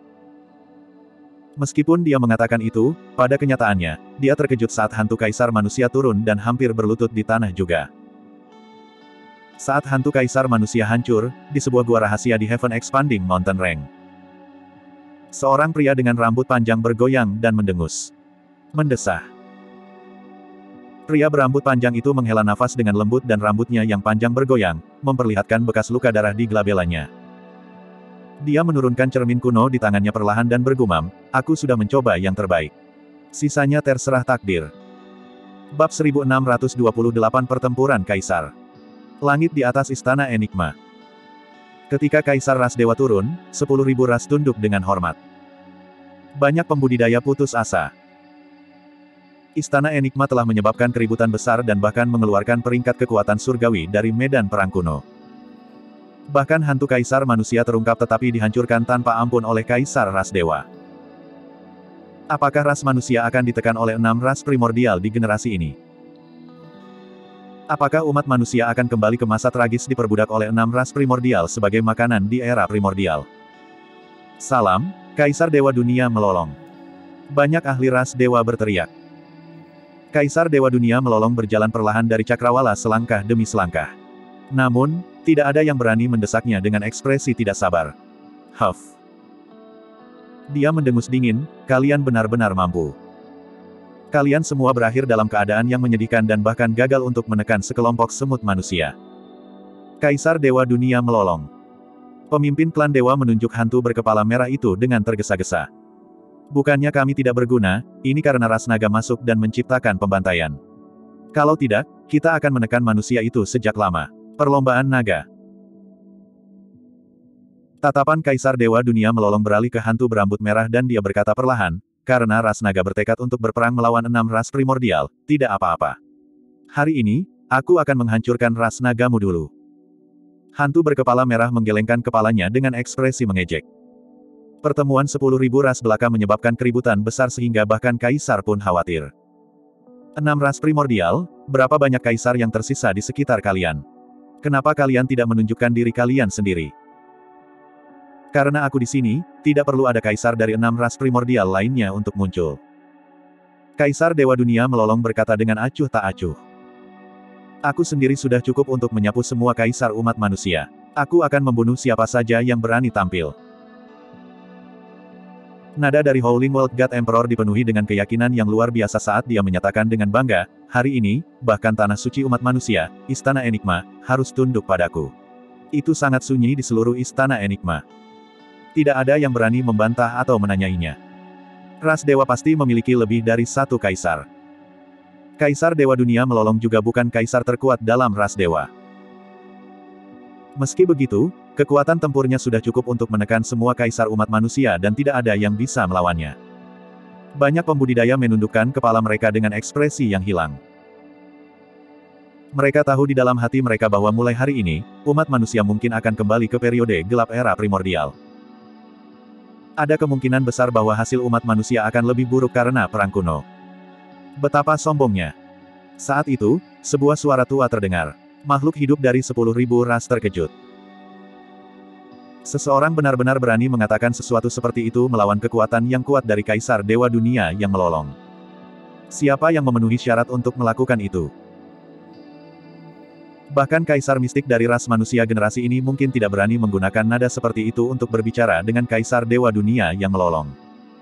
Meskipun dia mengatakan itu, pada kenyataannya, dia terkejut saat hantu kaisar manusia turun dan hampir berlutut di tanah juga. Saat hantu kaisar manusia hancur, di sebuah gua rahasia di Heaven Expanding Mountain Range. Seorang pria dengan rambut panjang bergoyang dan mendengus. Mendesah. Pria berambut panjang itu menghela nafas dengan lembut dan rambutnya yang panjang bergoyang, memperlihatkan bekas luka darah di glabelanya. Dia menurunkan cermin kuno di tangannya perlahan dan bergumam, "Aku sudah mencoba yang terbaik. Sisanya terserah takdir." Bab 1628 Pertempuran Kaisar. Langit di atas Istana Enigma. Ketika Kaisar ras dewa turun, 10.000 ras tunduk dengan hormat. Banyak pembudidaya putus asa. Istana Enigma telah menyebabkan keributan besar dan bahkan mengeluarkan peringkat kekuatan surgawi dari medan perang kuno. Bahkan hantu kaisar manusia terungkap tetapi dihancurkan tanpa ampun oleh kaisar ras dewa. Apakah ras manusia akan ditekan oleh 6 ras primordial di generasi ini? Apakah umat manusia akan kembali ke masa tragis diperbudak oleh 6 ras primordial sebagai makanan di era primordial? Salam, Kaisar Dewa Dunia melolong. Banyak ahli ras dewa berteriak. Kaisar Dewa Dunia melolong berjalan perlahan dari cakrawala selangkah demi selangkah. Namun, tidak ada yang berani mendesaknya dengan ekspresi tidak sabar. Huff. Dia mendengus dingin, "Kalian benar-benar mampu. Kalian semua berakhir dalam keadaan yang menyedihkan dan bahkan gagal untuk menekan sekelompok semut manusia." Kaisar Dewa Dunia melolong. Pemimpin klan dewa menunjuk hantu berkepala merah itu dengan tergesa-gesa. "Bukannya kami tidak berguna, ini karena ras naga masuk dan menciptakan pembantaian. Kalau tidak, kita akan menekan manusia itu sejak lama." Perlombaan naga. Tatapan Kaisar Dewa Dunia melolong beralih ke hantu berambut merah dan dia berkata perlahan, "Karena ras naga bertekad untuk berperang melawan 6 ras primordial, tidak apa-apa. Hari ini, aku akan menghancurkan ras nagamu dulu." Hantu berkepala merah menggelengkan kepalanya dengan ekspresi mengejek. Pertemuan 10.000 ras belaka menyebabkan keributan besar sehingga bahkan kaisar pun khawatir. 6 ras primordial, berapa banyak kaisar yang tersisa di sekitar kalian? Kenapa kalian tidak menunjukkan diri kalian sendiri? Karena aku di sini, tidak perlu ada kaisar dari 6 ras primordial lainnya untuk muncul. Kaisar Dewa Dunia melolong berkata dengan acuh tak acuh. Aku sendiri sudah cukup untuk menyapu semua kaisar umat manusia. Aku akan membunuh siapa saja yang berani tampil. Nada dari Howling World God Emperor dipenuhi dengan keyakinan yang luar biasa saat dia menyatakan dengan bangga, hari ini, bahkan tanah suci umat manusia, Istana Enigma, harus tunduk padaku. Itu sangat sunyi di seluruh Istana Enigma. Tidak ada yang berani membantah atau menanyainya. Ras dewa pasti memiliki lebih dari satu kaisar. Kaisar Dewa Dunia melolong juga bukan kaisar terkuat dalam ras dewa. Meski begitu, kekuatan tempurnya sudah cukup untuk menekan semua kaisar umat manusia dan tidak ada yang bisa melawannya. Banyak pembudidaya menundukkan kepala mereka dengan ekspresi yang hilang. Mereka tahu di dalam hati mereka bahwa mulai hari ini, umat manusia mungkin akan kembali ke periode gelap era primordial. Ada kemungkinan besar bahwa hasil umat manusia akan lebih buruk karena perang kuno. Betapa sombongnya. Saat itu, sebuah suara tua terdengar. Makhluk hidup dari 10.000 ras terkejut. Seseorang benar-benar berani mengatakan sesuatu seperti itu melawan kekuatan yang kuat dari Kaisar Dewa Dunia yang melolong. Siapa yang memenuhi syarat untuk melakukan itu? Bahkan kaisar mistik dari ras manusia generasi ini mungkin tidak berani menggunakan nada seperti itu untuk berbicara dengan Kaisar Dewa Dunia yang melolong.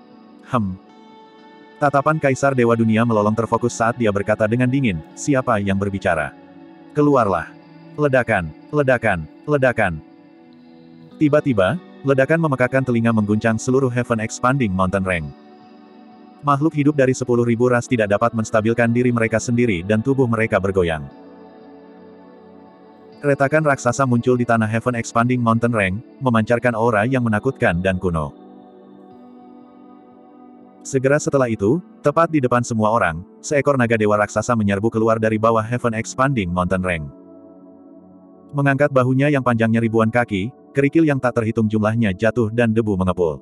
Tatapan Kaisar Dewa Dunia melolong terfokus saat dia berkata dengan dingin, siapa yang berbicara? Keluarlah. Ledakan, ledakan, ledakan. Tiba-tiba, ledakan memekakkan telinga mengguncang seluruh Heaven Expanding Mountain Range. Makhluk hidup dari 10.000 ras tidak dapat menstabilkan diri mereka sendiri dan tubuh mereka bergoyang. Retakan raksasa muncul di tanah Heaven Expanding Mountain Range, memancarkan aura yang menakutkan dan kuno. Segera setelah itu, tepat di depan semua orang, seekor naga dewa raksasa menyerbu keluar dari bawah Heaven Expanding Mountain Range. Mengangkat bahunya yang panjangnya ribuan kaki, kerikil yang tak terhitung jumlahnya jatuh dan debu mengepul.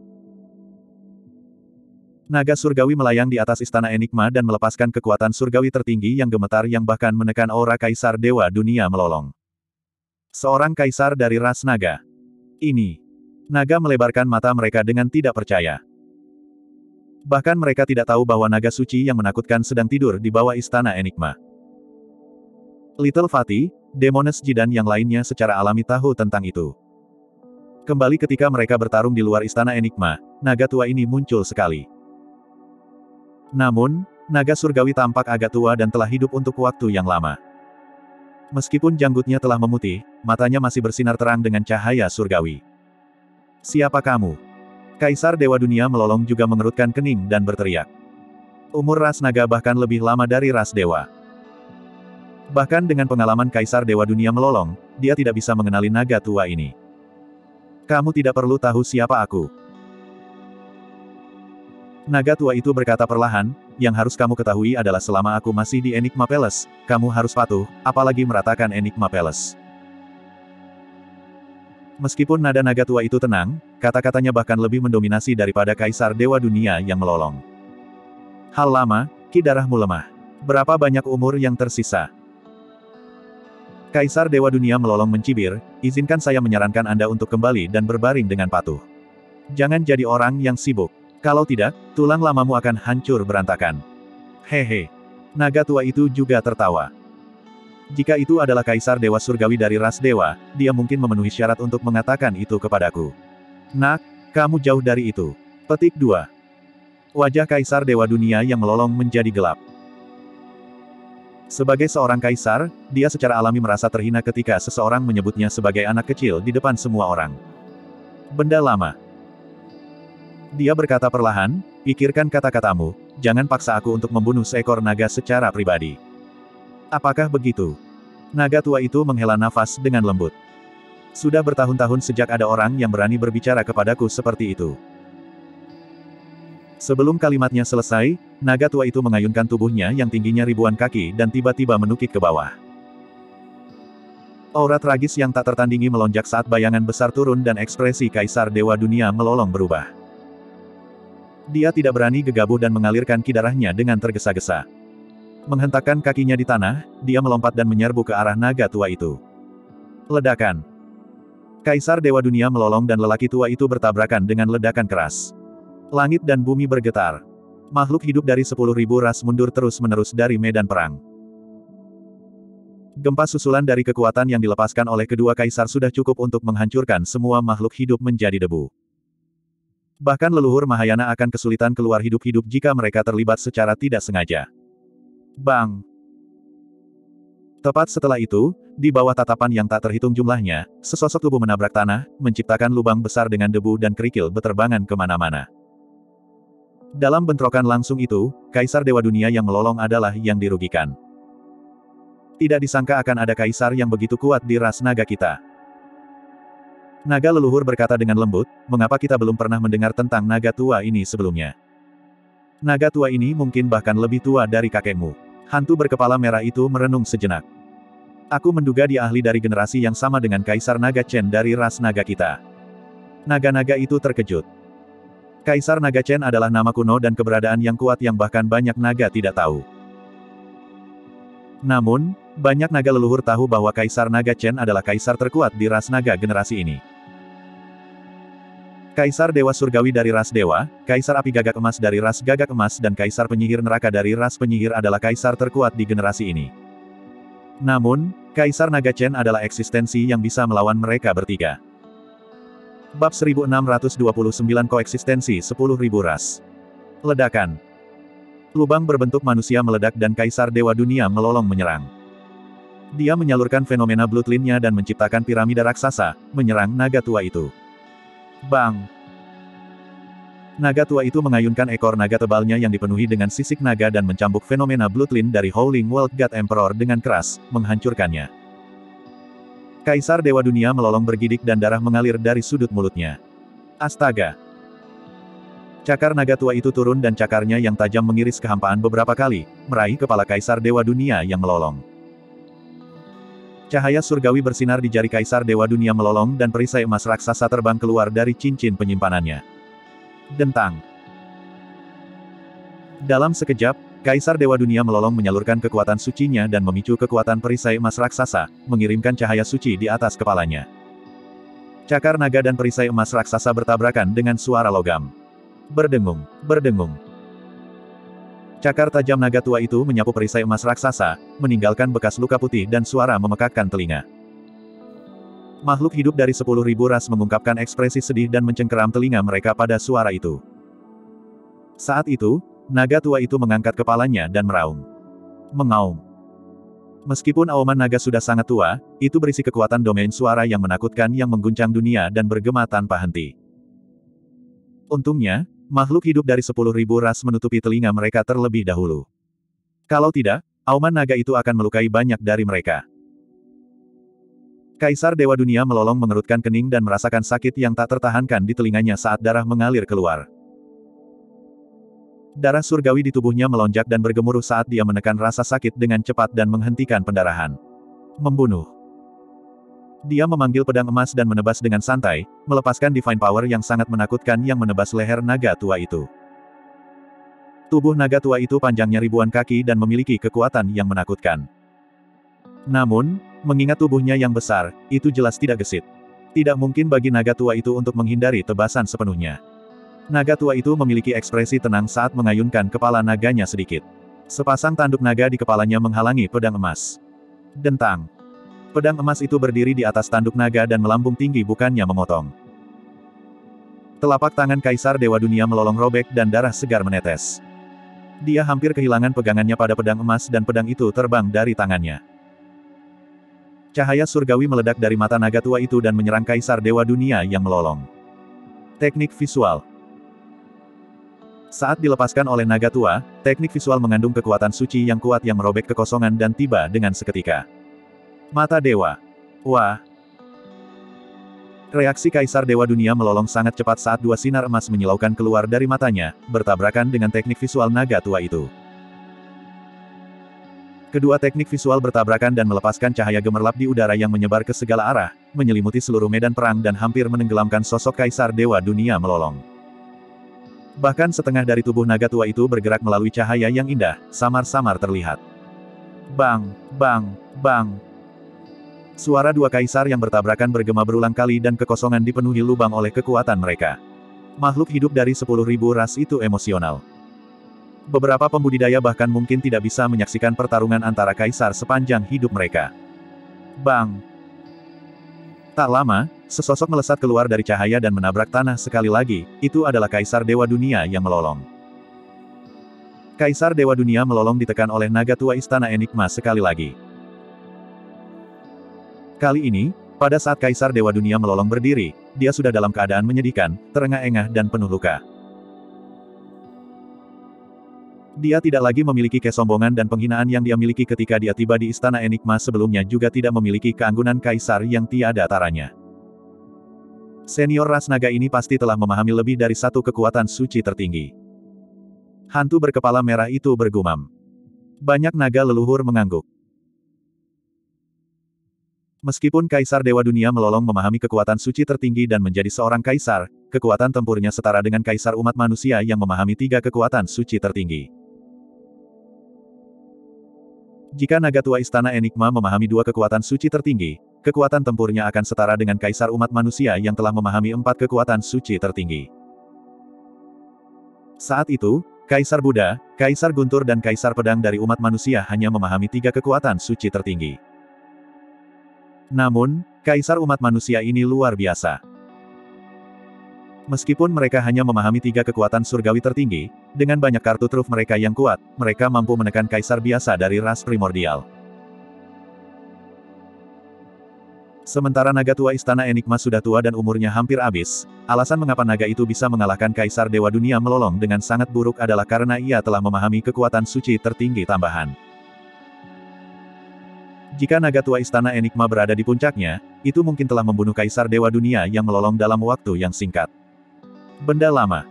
Naga surgawi melayang di atas Istana Enigma dan melepaskan kekuatan surgawi tertinggi yang gemetar yang bahkan menekan aura Kaisar Dewa Dunia melolong. Seorang kaisar dari ras naga. Ini. Naga melebarkan mata mereka dengan tidak percaya. Bahkan mereka tidak tahu bahwa naga suci yang menakutkan sedang tidur di bawah Istana Enigma. Little Fatty, Demoness Ji dan yang lainnya secara alami tahu tentang itu. Kembali ketika mereka bertarung di luar Istana Enigma, naga tua ini muncul sekali. Namun, naga surgawi tampak agak tua dan telah hidup untuk waktu yang lama. Meskipun janggutnya telah memutih, matanya masih bersinar terang dengan cahaya surgawi. Siapa kamu? Kaisar Dewa Dunia melolong juga mengerutkan kening dan berteriak. Umur ras naga bahkan lebih lama dari ras dewa. Bahkan dengan pengalaman Kaisar Dewa Dunia melolong, dia tidak bisa mengenali naga tua ini. Kamu tidak perlu tahu siapa aku. Naga tua itu berkata perlahan, yang harus kamu ketahui adalah selama aku masih di Enigma Palace, kamu harus patuh, apalagi meratakan Enigma Palace. Meskipun nada naga tua itu tenang, kata-katanya bahkan lebih mendominasi daripada Kaisar Dewa Dunia yang melolong. Hal lama, ki darahmu lemah. Berapa banyak umur yang tersisa? Kaisar Dewa Dunia melolong mencibir, izinkan saya menyarankan Anda untuk kembali dan berbaring dengan patuh. Jangan jadi orang yang sibuk. Kalau tidak, tulang lamamu akan hancur berantakan. Hehe. Naga tua itu juga tertawa. Jika itu adalah Kaisar Dewa Surgawi dari ras dewa, dia mungkin memenuhi syarat untuk mengatakan itu kepadaku. Nak, kamu jauh dari itu. Petik 2. Wajah Kaisar Dewa Dunia yang melolong menjadi gelap. Sebagai seorang kaisar, dia secara alami merasa terhina ketika seseorang menyebutnya sebagai anak kecil di depan semua orang. Benda lama. Dia berkata perlahan, pikirkan kata-katamu, jangan paksa aku untuk membunuh seekor naga secara pribadi. Apakah begitu? Naga tua itu menghela nafas dengan lembut. Sudah bertahun-tahun sejak ada orang yang berani berbicara kepadaku seperti itu. Sebelum kalimatnya selesai, naga tua itu mengayunkan tubuhnya yang tingginya ribuan kaki dan tiba-tiba menukik ke bawah. Aura tragis yang tak tertandingi melonjak saat bayangan besar turun dan ekspresi Kaisar Dewa Dunia melolong berubah. Dia tidak berani gegabah dan mengalirkan ki darahnya dengan tergesa-gesa. Menghentakkan kakinya di tanah, dia melompat dan menyerbu ke arah naga tua itu. Ledakan. Kaisar Dewa Dunia melolong dan lelaki tua itu bertabrakan dengan ledakan keras. Langit dan bumi bergetar. Makhluk hidup dari 10.000 ras mundur terus-menerus dari medan perang. Gempa susulan dari kekuatan yang dilepaskan oleh kedua kaisar sudah cukup untuk menghancurkan semua makhluk hidup menjadi debu. Bahkan leluhur Mahayana akan kesulitan keluar hidup-hidup jika mereka terlibat secara tidak sengaja. Bang! Tepat setelah itu, di bawah tatapan yang tak terhitung jumlahnya, sesosok tubuh menabrak tanah, menciptakan lubang besar dengan debu dan kerikil beterbangan kemana-mana. Dalam bentrokan langsung itu, Kaisar Dewa Dunia yang melolong adalah yang dirugikan. Tidak disangka akan ada kaisar yang begitu kuat di ras naga kita. Naga leluhur berkata dengan lembut, mengapa kita belum pernah mendengar tentang naga tua ini sebelumnya? Naga tua ini mungkin bahkan lebih tua dari kakekmu. Hantu berkepala merah itu merenung sejenak. Aku menduga dia ahli dari generasi yang sama dengan Kaisar Naga Chen dari ras naga kita. Naga-naga itu terkejut. Kaisar Naga Chen adalah nama kuno dan keberadaan yang kuat yang bahkan banyak naga tidak tahu. Namun, banyak naga leluhur tahu bahwa Kaisar Naga Chen adalah kaisar terkuat di ras naga generasi ini. Kaisar Dewa Surgawi dari ras Dewa, Kaisar Api Gagak Emas dari ras Gagak Emas dan Kaisar Penyihir Neraka dari ras Penyihir adalah kaisar terkuat di generasi ini. Namun, Kaisar Naga Chen adalah eksistensi yang bisa melawan mereka bertiga. Bab 1629 Koeksistensi 10.000 ras. Ledakan. Lubang berbentuk manusia meledak dan Kaisar Dewa Dunia melolong menyerang. Dia menyalurkan fenomena bloodline-nya dan menciptakan piramida raksasa, menyerang naga tua itu. Bang! Naga tua itu mengayunkan ekor naga tebalnya yang dipenuhi dengan sisik naga dan mencambuk fenomena bloodline dari Howling World God Emperor dengan keras, menghancurkannya. Kaisar Dewa Dunia melolong bergidik dan darah mengalir dari sudut mulutnya. Astaga! Cakar naga tua itu turun dan cakarnya yang tajam mengiris kehampaan beberapa kali, meraih kepala Kaisar Dewa Dunia yang melolong. Cahaya surgawi bersinar di jari Kaisar Dewa Dunia melolong dan perisai emas raksasa terbang keluar dari cincin penyimpanannya. Dentang. Dalam sekejap, Kaisar Dewa Dunia melolong menyalurkan kekuatan sucinya dan memicu kekuatan perisai emas raksasa, mengirimkan cahaya suci di atas kepalanya. Cakar naga dan perisai emas raksasa bertabrakan dengan suara logam. Berdengung, berdengung. Cakar tajam naga tua itu menyapu perisai emas raksasa, meninggalkan bekas luka putih dan suara memekakkan telinga. Makhluk hidup dari 10.000 ras mengungkapkan ekspresi sedih dan mencengkeram telinga mereka pada suara itu. Saat itu, naga tua itu mengangkat kepalanya dan meraung. Mengaum. Meskipun auman naga sudah sangat tua, itu berisi kekuatan domain suara yang menakutkan yang mengguncang dunia dan bergema tanpa henti. Untungnya, makhluk hidup dari 10.000 ras menutupi telinga mereka terlebih dahulu. Kalau tidak, auman naga itu akan melukai banyak dari mereka. Kaisar Dewa Dunia melolong mengerutkan kening dan merasakan sakit yang tak tertahankan di telinganya saat darah mengalir keluar. Darah surgawi di tubuhnya melonjak dan bergemuruh saat dia menekan rasa sakit dengan cepat dan menghentikan pendarahan. Membunuh. Dia memanggil pedang emas dan menebas dengan santai, melepaskan divine power yang sangat menakutkan yang menebas leher naga tua itu. Tubuh naga tua itu panjangnya ribuan kaki dan memiliki kekuatan yang menakutkan. Namun, mengingat tubuhnya yang besar, itu jelas tidak gesit. Tidak mungkin bagi naga tua itu untuk menghindari tebasan sepenuhnya. Naga tua itu memiliki ekspresi tenang saat mengayunkan kepala naganya sedikit. Sepasang tanduk naga di kepalanya menghalangi pedang emas. Dentang. Pedang emas itu berdiri di atas tanduk naga dan melambung tinggi bukannya memotong. Telapak tangan Kaisar Dewa Dunia melolong robek dan darah segar menetes. Dia hampir kehilangan pegangannya pada pedang emas dan pedang itu terbang dari tangannya. Cahaya surgawi meledak dari mata naga tua itu dan menyerang Kaisar Dewa Dunia yang melolong. Teknik visual. Saat dilepaskan oleh naga tua, teknik visual mengandung kekuatan suci yang kuat yang merobek kekosongan dan tiba dengan seketika. Mata Dewa. Wah! Reaksi Kaisar Dewa Dunia melolong sangat cepat saat dua sinar emas menyilaukan keluar dari matanya, bertabrakan dengan teknik visual naga tua itu. Kedua teknik visual bertabrakan dan melepaskan cahaya gemerlap di udara yang menyebar ke segala arah, menyelimuti seluruh medan perang dan hampir menenggelamkan sosok Kaisar Dewa Dunia melolong. Bahkan setengah dari tubuh naga tua itu bergerak melalui cahaya yang indah, samar-samar terlihat. Bang! Bang! Bang! Suara dua kaisar yang bertabrakan bergema berulang kali dan kekosongan dipenuhi lubang oleh kekuatan mereka. Makhluk hidup dari 10.000 ras itu emosional. Beberapa pembudidaya bahkan mungkin tidak bisa menyaksikan pertarungan antara kaisar sepanjang hidup mereka. Bang! Tak lama, sesosok melesat keluar dari cahaya dan menabrak tanah sekali lagi, itu adalah Kaisar Dewa Dunia yang melolong. Kaisar Dewa Dunia melolong ditekan oleh naga tua Istana Enigma sekali lagi. Kali ini, pada saat Kaisar Dewa Dunia melolong berdiri, dia sudah dalam keadaan menyedihkan, terengah-engah dan penuh luka. Dia tidak lagi memiliki kesombongan dan penghinaan yang dia miliki ketika dia tiba di Istana Enigma sebelumnya, juga tidak memiliki keanggunan kaisar yang tiada taranya. Senior ras naga ini pasti telah memahami lebih dari satu kekuatan suci tertinggi. Hantu berkepala merah itu bergumam. Banyak naga leluhur mengangguk. Meskipun Kaisar Dewa Dunia melolong memahami kekuatan suci tertinggi dan menjadi seorang kaisar, kekuatan tempurnya setara dengan kaisar umat manusia yang memahami 3 kekuatan suci tertinggi. Jika naga tua Istana Enigma memahami 2 kekuatan suci tertinggi, kekuatan tempurnya akan setara dengan kaisar umat manusia yang telah memahami 4 kekuatan suci tertinggi. Saat itu, Kaisar Buddha, Kaisar Guntur dan Kaisar Pedang dari umat manusia hanya memahami 3 kekuatan suci tertinggi. Namun, kaisar umat manusia ini luar biasa. Meskipun mereka hanya memahami 3 kekuatan surgawi tertinggi, dengan banyak kartu truf mereka yang kuat, mereka mampu menekan kaisar biasa dari ras primordial. Sementara naga tua Istana Enigma sudah tua dan umurnya hampir habis, alasan mengapa naga itu bisa mengalahkan Kaisar Dewa Dunia melolong dengan sangat buruk adalah karena ia telah memahami kekuatan suci tertinggi tambahan. Jika naga tua Istana Enigma berada di puncaknya, itu mungkin telah membunuh Kaisar Dewa Dunia yang melolong dalam waktu yang singkat. Benda lama.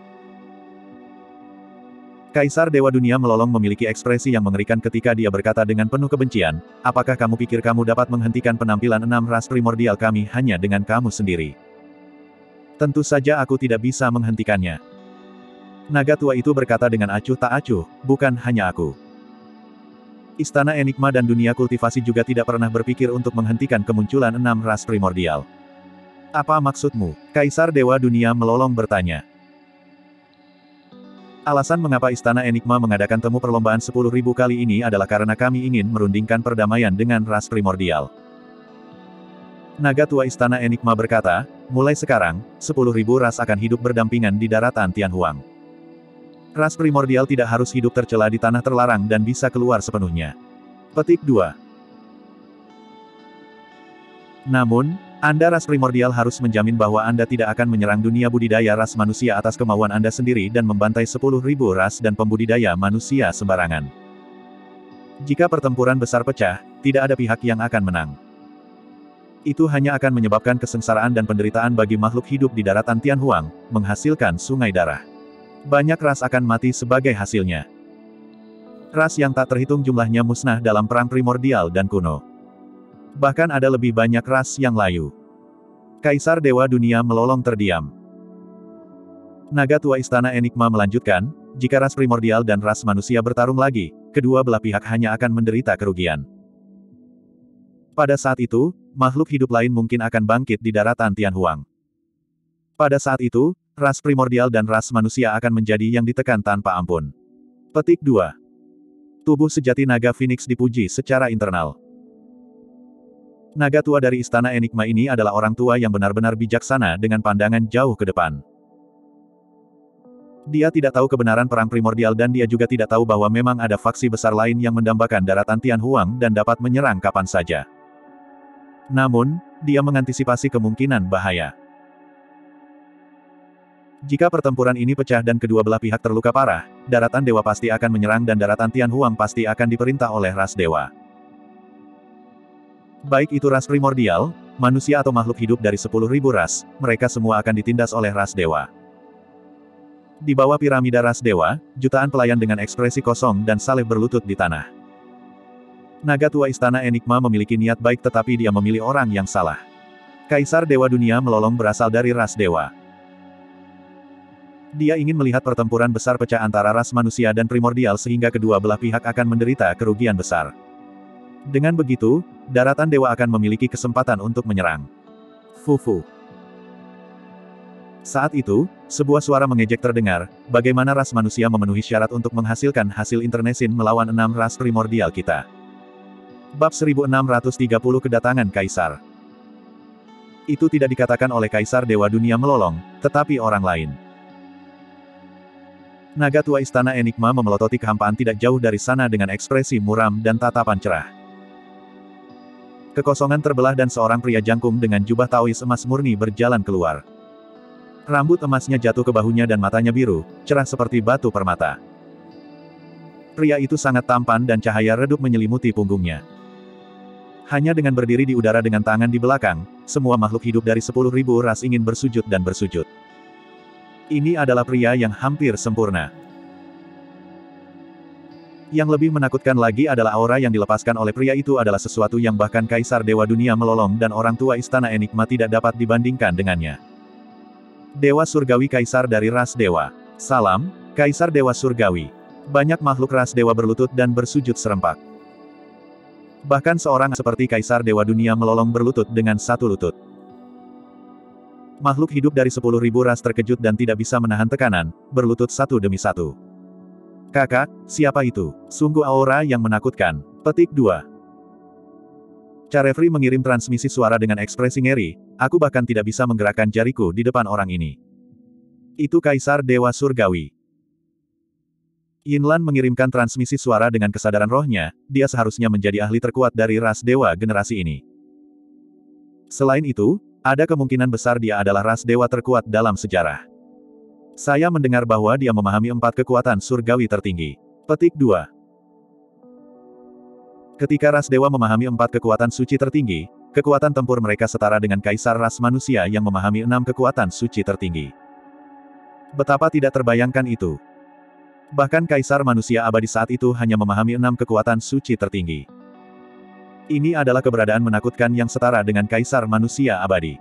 Kaisar Dewa Dunia melolong memiliki ekspresi yang mengerikan ketika dia berkata dengan penuh kebencian, apakah kamu pikir kamu dapat menghentikan penampilan 6 ras primordial kami hanya dengan kamu sendiri? Tentu saja aku tidak bisa menghentikannya. Naga tua itu berkata dengan acuh tak acuh, bukan hanya aku. Istana Enigma dan dunia kultivasi juga tidak pernah berpikir untuk menghentikan kemunculan 6 ras primordial. Apa maksudmu? Kaisar Dewa Dunia melolong bertanya. Alasan mengapa Istana Enigma mengadakan temu perlombaan 10.000 kali ini adalah karena kami ingin merundingkan perdamaian dengan ras primordial. Naga tua Istana Enigma berkata, mulai sekarang, 10.000 ras akan hidup berdampingan di daratan Tianhuang. Ras primordial tidak harus hidup tercela di tanah terlarang dan bisa keluar sepenuhnya. Petik 2. Namun, Anda ras primordial harus menjamin bahwa Anda tidak akan menyerang dunia budidaya ras manusia atas kemauan Anda sendiri dan membantai 10.000 ras dan pembudidaya manusia sembarangan. Jika pertempuran besar pecah, tidak ada pihak yang akan menang. Itu hanya akan menyebabkan kesengsaraan dan penderitaan bagi makhluk hidup di daratan Tianhuang, menghasilkan sungai darah. Banyak ras akan mati sebagai hasilnya. Ras yang tak terhitung jumlahnya musnah dalam perang primordial dan kuno. Bahkan ada lebih banyak ras yang layu. Kaisar Dewa Dunia melolong terdiam. Naga tua Istana Enigma melanjutkan, jika ras primordial dan ras manusia bertarung lagi, kedua belah pihak hanya akan menderita kerugian. Pada saat itu, makhluk hidup lain mungkin akan bangkit di daratan Tianhuang. Pada saat itu, ras primordial dan ras manusia akan menjadi yang ditekan tanpa ampun. Petik 2. Tubuh sejati naga Phoenix dipuji secara internal. Naga tua dari Istana Enigma ini adalah orang tua yang benar-benar bijaksana dengan pandangan jauh ke depan. Dia tidak tahu kebenaran perang primordial dan dia juga tidak tahu bahwa memang ada faksi besar lain yang mendambakan daratan Tianhuang dan dapat menyerang kapan saja. Namun, dia mengantisipasi kemungkinan bahaya. Jika pertempuran ini pecah dan kedua belah pihak terluka parah, daratan dewa pasti akan menyerang dan daratan Tianhuang pasti akan diperintah oleh ras dewa. Baik itu ras primordial, manusia atau makhluk hidup dari 10.000 ras, mereka semua akan ditindas oleh ras dewa. Di bawah piramida ras dewa, jutaan pelayan dengan ekspresi kosong dan saleh berlutut di tanah. Naga tua Istana Enigma memiliki niat baik tetapi dia memilih orang yang salah. Kaisar Dewa Dunia melolong berasal dari ras dewa. Dia ingin melihat pertempuran besar pecah antara ras manusia dan primordial sehingga kedua belah pihak akan menderita kerugian besar. Dengan begitu, daratan dewa akan memiliki kesempatan untuk menyerang. Fufu. Saat itu, sebuah suara mengejek terdengar, bagaimana ras manusia memenuhi syarat untuk menghasilkan hasil internecine melawan 6 ras primordial kita. Bab 1630 Kedatangan Kaisar. Itu tidak dikatakan oleh Kaisar Dewa Dunia Melolong, tetapi orang lain. Naga tua istana Enigma memelototi kehampaan tidak jauh dari sana dengan ekspresi muram dan tatapan cerah. Kekosongan terbelah dan seorang pria jangkung dengan jubah Taois emas murni berjalan keluar. Rambut emasnya jatuh ke bahunya dan matanya biru, cerah seperti batu permata. Pria itu sangat tampan dan cahaya redup menyelimuti punggungnya. Hanya dengan berdiri di udara dengan tangan di belakang, semua makhluk hidup dari 10.000 ras ingin bersujud dan bersujud. Ini adalah pria yang hampir sempurna. Yang lebih menakutkan lagi adalah aura yang dilepaskan oleh pria itu adalah sesuatu yang bahkan Kaisar Dewa Dunia Melolong dan orang tua Istana Enigma tidak dapat dibandingkan dengannya. Dewa Surgawi Kaisar dari ras Dewa. Salam, Kaisar Dewa Surgawi. Banyak makhluk ras Dewa berlutut dan bersujud serempak. Bahkan seorang seperti Kaisar Dewa Dunia Melolong berlutut dengan satu lutut. Makhluk hidup dari 10.000 ras terkejut dan tidak bisa menahan tekanan, berlutut satu demi satu. Kakak, siapa itu? Sungguh aura yang menakutkan. Petik 2. Carefree mengirim transmisi suara dengan ekspresi ngeri, aku bahkan tidak bisa menggerakkan jariku di depan orang ini. Itu Kaisar Dewa Surgawi. Yinlan mengirimkan transmisi suara dengan kesadaran rohnya, dia seharusnya menjadi ahli terkuat dari ras dewa generasi ini. Selain itu, ada kemungkinan besar dia adalah ras dewa terkuat dalam sejarah. Saya mendengar bahwa dia memahami 4 kekuatan surgawi tertinggi. Petik 2. Ketika ras dewa memahami 4 kekuatan suci tertinggi, kekuatan tempur mereka setara dengan kaisar ras manusia yang memahami 6 kekuatan suci tertinggi. Betapa tidak terbayangkan itu. Bahkan kaisar manusia abadi saat itu hanya memahami 6 kekuatan suci tertinggi. Ini adalah keberadaan menakutkan yang setara dengan kaisar manusia abadi.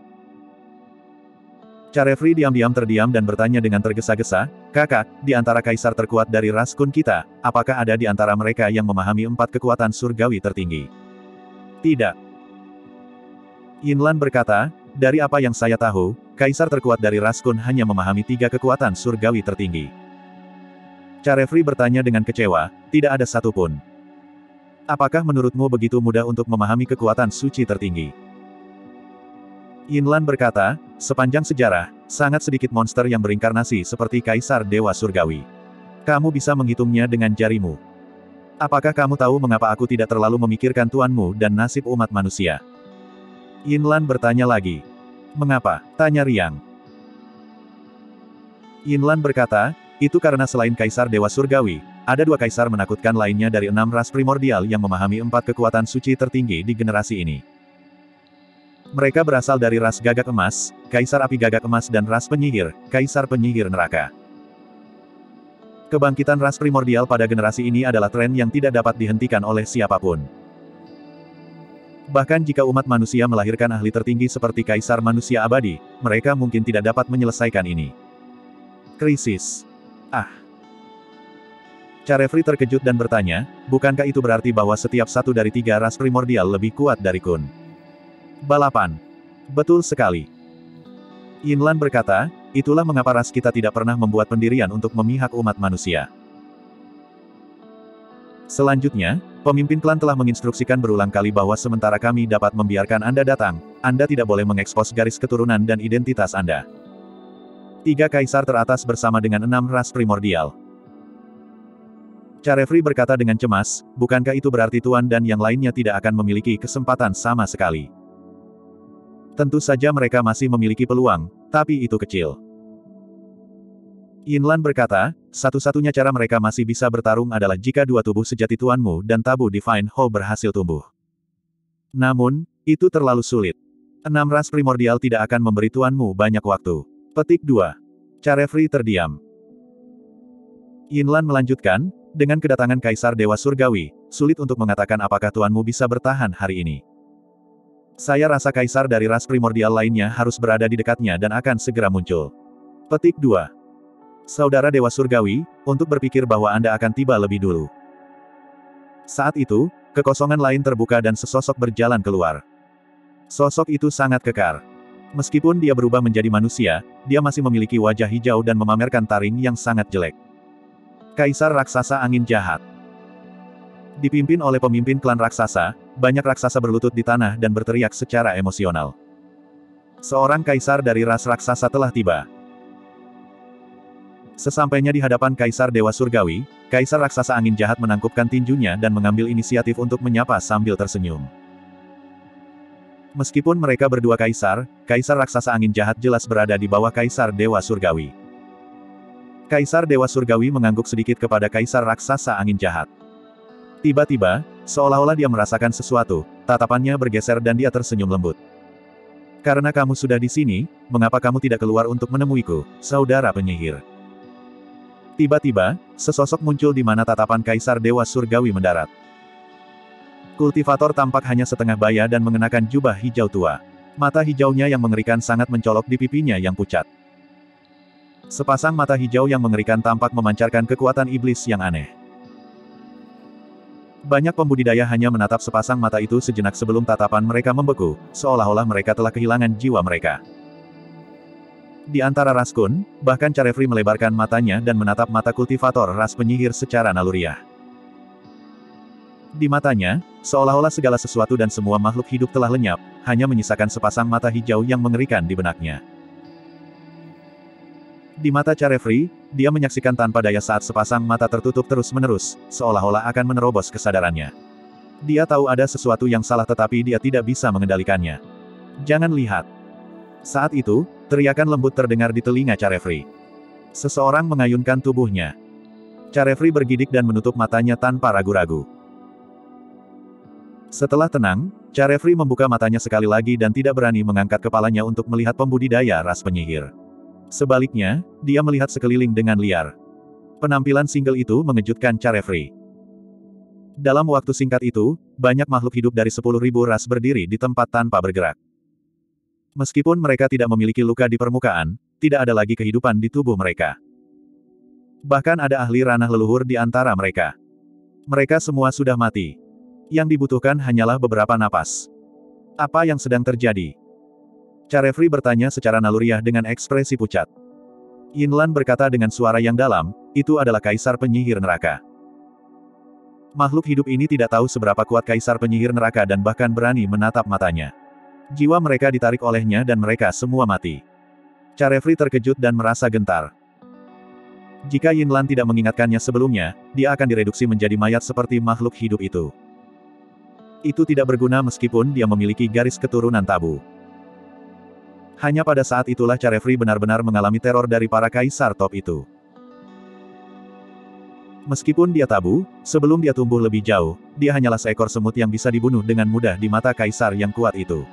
Carefree diam-diam terdiam dan bertanya dengan tergesa-gesa, kakak, di antara kaisar terkuat dari ras kun kita, apakah ada di antara mereka yang memahami 4 kekuatan surgawi tertinggi? Tidak. Yinlan berkata, dari apa yang saya tahu, kaisar terkuat dari ras kun hanya memahami 3 kekuatan surgawi tertinggi. Carefree bertanya dengan kecewa, tidak ada satupun. Apakah menurutmu begitu mudah untuk memahami kekuatan suci tertinggi? Yinlan berkata, sepanjang sejarah, sangat sedikit monster yang berinkarnasi seperti Kaisar Dewa Surgawi. Kamu bisa menghitungnya dengan jarimu. Apakah kamu tahu mengapa aku tidak terlalu memikirkan tuanmu dan nasib umat manusia? Yinlan bertanya lagi. Mengapa? Tanya Riang. Yinlan berkata, itu karena selain Kaisar Dewa Surgawi, ada 2 kaisar menakutkan lainnya dari 6 ras primordial yang memahami 4 kekuatan suci tertinggi di generasi ini. Mereka berasal dari ras Gagak Emas, Kaisar Api Gagak Emas dan ras Penyihir, Kaisar Penyihir Neraka. Kebangkitan ras primordial pada generasi ini adalah tren yang tidak dapat dihentikan oleh siapapun. Bahkan jika umat manusia melahirkan ahli tertinggi seperti Kaisar Manusia Abadi, mereka mungkin tidak dapat menyelesaikan ini. Krisis. Carefree terkejut dan bertanya, bukankah itu berarti bahwa setiap satu dari 3 ras primordial lebih kuat dari Kun? Balapan. Betul sekali. Yinlan berkata, itulah mengapa ras kita tidak pernah membuat pendirian untuk memihak umat manusia. Selanjutnya, pemimpin klan telah menginstruksikan berulang kali bahwa sementara kami dapat membiarkan Anda datang, Anda tidak boleh mengekspos garis keturunan dan identitas Anda. 3 kaisar teratas bersama dengan 6 ras primordial. Carefree berkata dengan cemas, bukankah itu berarti Tuan dan yang lainnya tidak akan memiliki kesempatan sama sekali? Tentu saja mereka masih memiliki peluang, tapi itu kecil. Yinlan berkata, satu-satunya cara mereka masih bisa bertarung adalah jika 2 tubuh sejati Tuanmu dan tabu Divine Ho berhasil tumbuh. Namun, itu terlalu sulit. 6 ras primordial tidak akan memberi Tuanmu banyak waktu. Petik 2. Carefree terdiam. Yinlan melanjutkan, dengan kedatangan Kaisar Dewa Surgawi, sulit untuk mengatakan apakah Tuanmu bisa bertahan hari ini. Saya rasa kaisar dari ras primordial lainnya harus berada di dekatnya dan akan segera muncul. Petik 2. Saudara Dewa Surgawi, untuk berpikir bahwa Anda akan tiba lebih dulu. Saat itu, kekosongan lain terbuka dan sesosok berjalan keluar. Sosok itu sangat kekar. Meskipun dia berubah menjadi manusia, dia masih memiliki wajah hijau dan memamerkan taring yang sangat jelek. Kaisar Raksasa Angin Jahat. Dipimpin oleh pemimpin klan raksasa, banyak raksasa berlutut di tanah dan berteriak secara emosional. Seorang kaisar dari ras raksasa telah tiba. Sesampainya di hadapan Kaisar Dewa Surgawi, Kaisar Raksasa Angin Jahat menangkupkan tinjunya dan mengambil inisiatif untuk menyapa sambil tersenyum. Meskipun mereka berdua kaisar, Kaisar Raksasa Angin Jahat jelas berada di bawah Kaisar Dewa Surgawi. Kaisar Dewa Surgawi mengangguk sedikit kepada Kaisar Raksasa Angin Jahat. Tiba-tiba, seolah-olah dia merasakan sesuatu, tatapannya bergeser dan dia tersenyum lembut. Karena kamu sudah di sini, mengapa kamu tidak keluar untuk menemuiku, saudara penyihir? Tiba-tiba, sesosok muncul di mana tatapan Kaisar Dewa Surgawi mendarat. Kultivator tampak hanya setengah baya dan mengenakan jubah hijau tua. Mata hijaunya yang mengerikan sangat mencolok di pipinya yang pucat. Sepasang mata hijau yang mengerikan tampak memancarkan kekuatan iblis yang aneh. Banyak pembudidaya hanya menatap sepasang mata itu sejenak sebelum tatapan mereka membeku, seolah-olah mereka telah kehilangan jiwa mereka. Di antara ras Kun, bahkan Carefree melebarkan matanya dan menatap mata kultivator ras penyihir secara naluriah. Di matanya, seolah-olah segala sesuatu dan semua makhluk hidup telah lenyap, hanya menyisakan sepasang mata hijau yang mengerikan di benaknya. Di mata Carefree, dia menyaksikan tanpa daya saat sepasang mata tertutup terus-menerus, seolah-olah akan menerobos kesadarannya. Dia tahu ada sesuatu yang salah tetapi dia tidak bisa mengendalikannya. Jangan lihat. Saat itu, teriakan lembut terdengar di telinga Carefree. Seseorang mengayunkan tubuhnya. Carefree bergidik dan menutup matanya tanpa ragu-ragu. Setelah tenang, Carefree membuka matanya sekali lagi dan tidak berani mengangkat kepalanya untuk melihat pembudidaya ras penyihir. Sebaliknya, dia melihat sekeliling dengan liar. Penampilan single itu mengejutkan Carefree. Dalam waktu singkat itu, banyak makhluk hidup dari 10.000 ras berdiri di tempat tanpa bergerak. Meskipun mereka tidak memiliki luka di permukaan, tidak ada lagi kehidupan di tubuh mereka. Bahkan ada ahli ranah leluhur di antara mereka. Mereka semua sudah mati. Yang dibutuhkan hanyalah beberapa napas. Apa yang sedang terjadi? Carefree bertanya secara naluriah dengan ekspresi pucat. Yinlan berkata dengan suara yang dalam, itu adalah Kaisar Penyihir Neraka. Makhluk hidup ini tidak tahu seberapa kuat Kaisar Penyihir Neraka dan bahkan berani menatap matanya. Jiwa mereka ditarik olehnya dan mereka semua mati. Carefree terkejut dan merasa gentar. Jika Yinlan tidak mengingatkannya sebelumnya, dia akan direduksi menjadi mayat seperti makhluk hidup itu. Itu tidak berguna meskipun dia memiliki garis keturunan tabu. Hanya pada saat itulah Carefree benar-benar mengalami teror dari para kaisar top itu. Meskipun dia tabu, sebelum dia tumbuh lebih jauh, dia hanyalah seekor semut yang bisa dibunuh dengan mudah di mata kaisar yang kuat itu.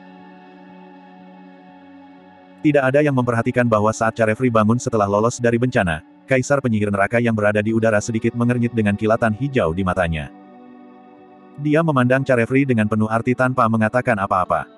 Tidak ada yang memperhatikan bahwa saat Carefree bangun setelah lolos dari bencana, Kaisar Penyihir Neraka yang berada di udara sedikit mengernyit dengan kilatan hijau di matanya. Dia memandang Carefree dengan penuh arti tanpa mengatakan apa-apa.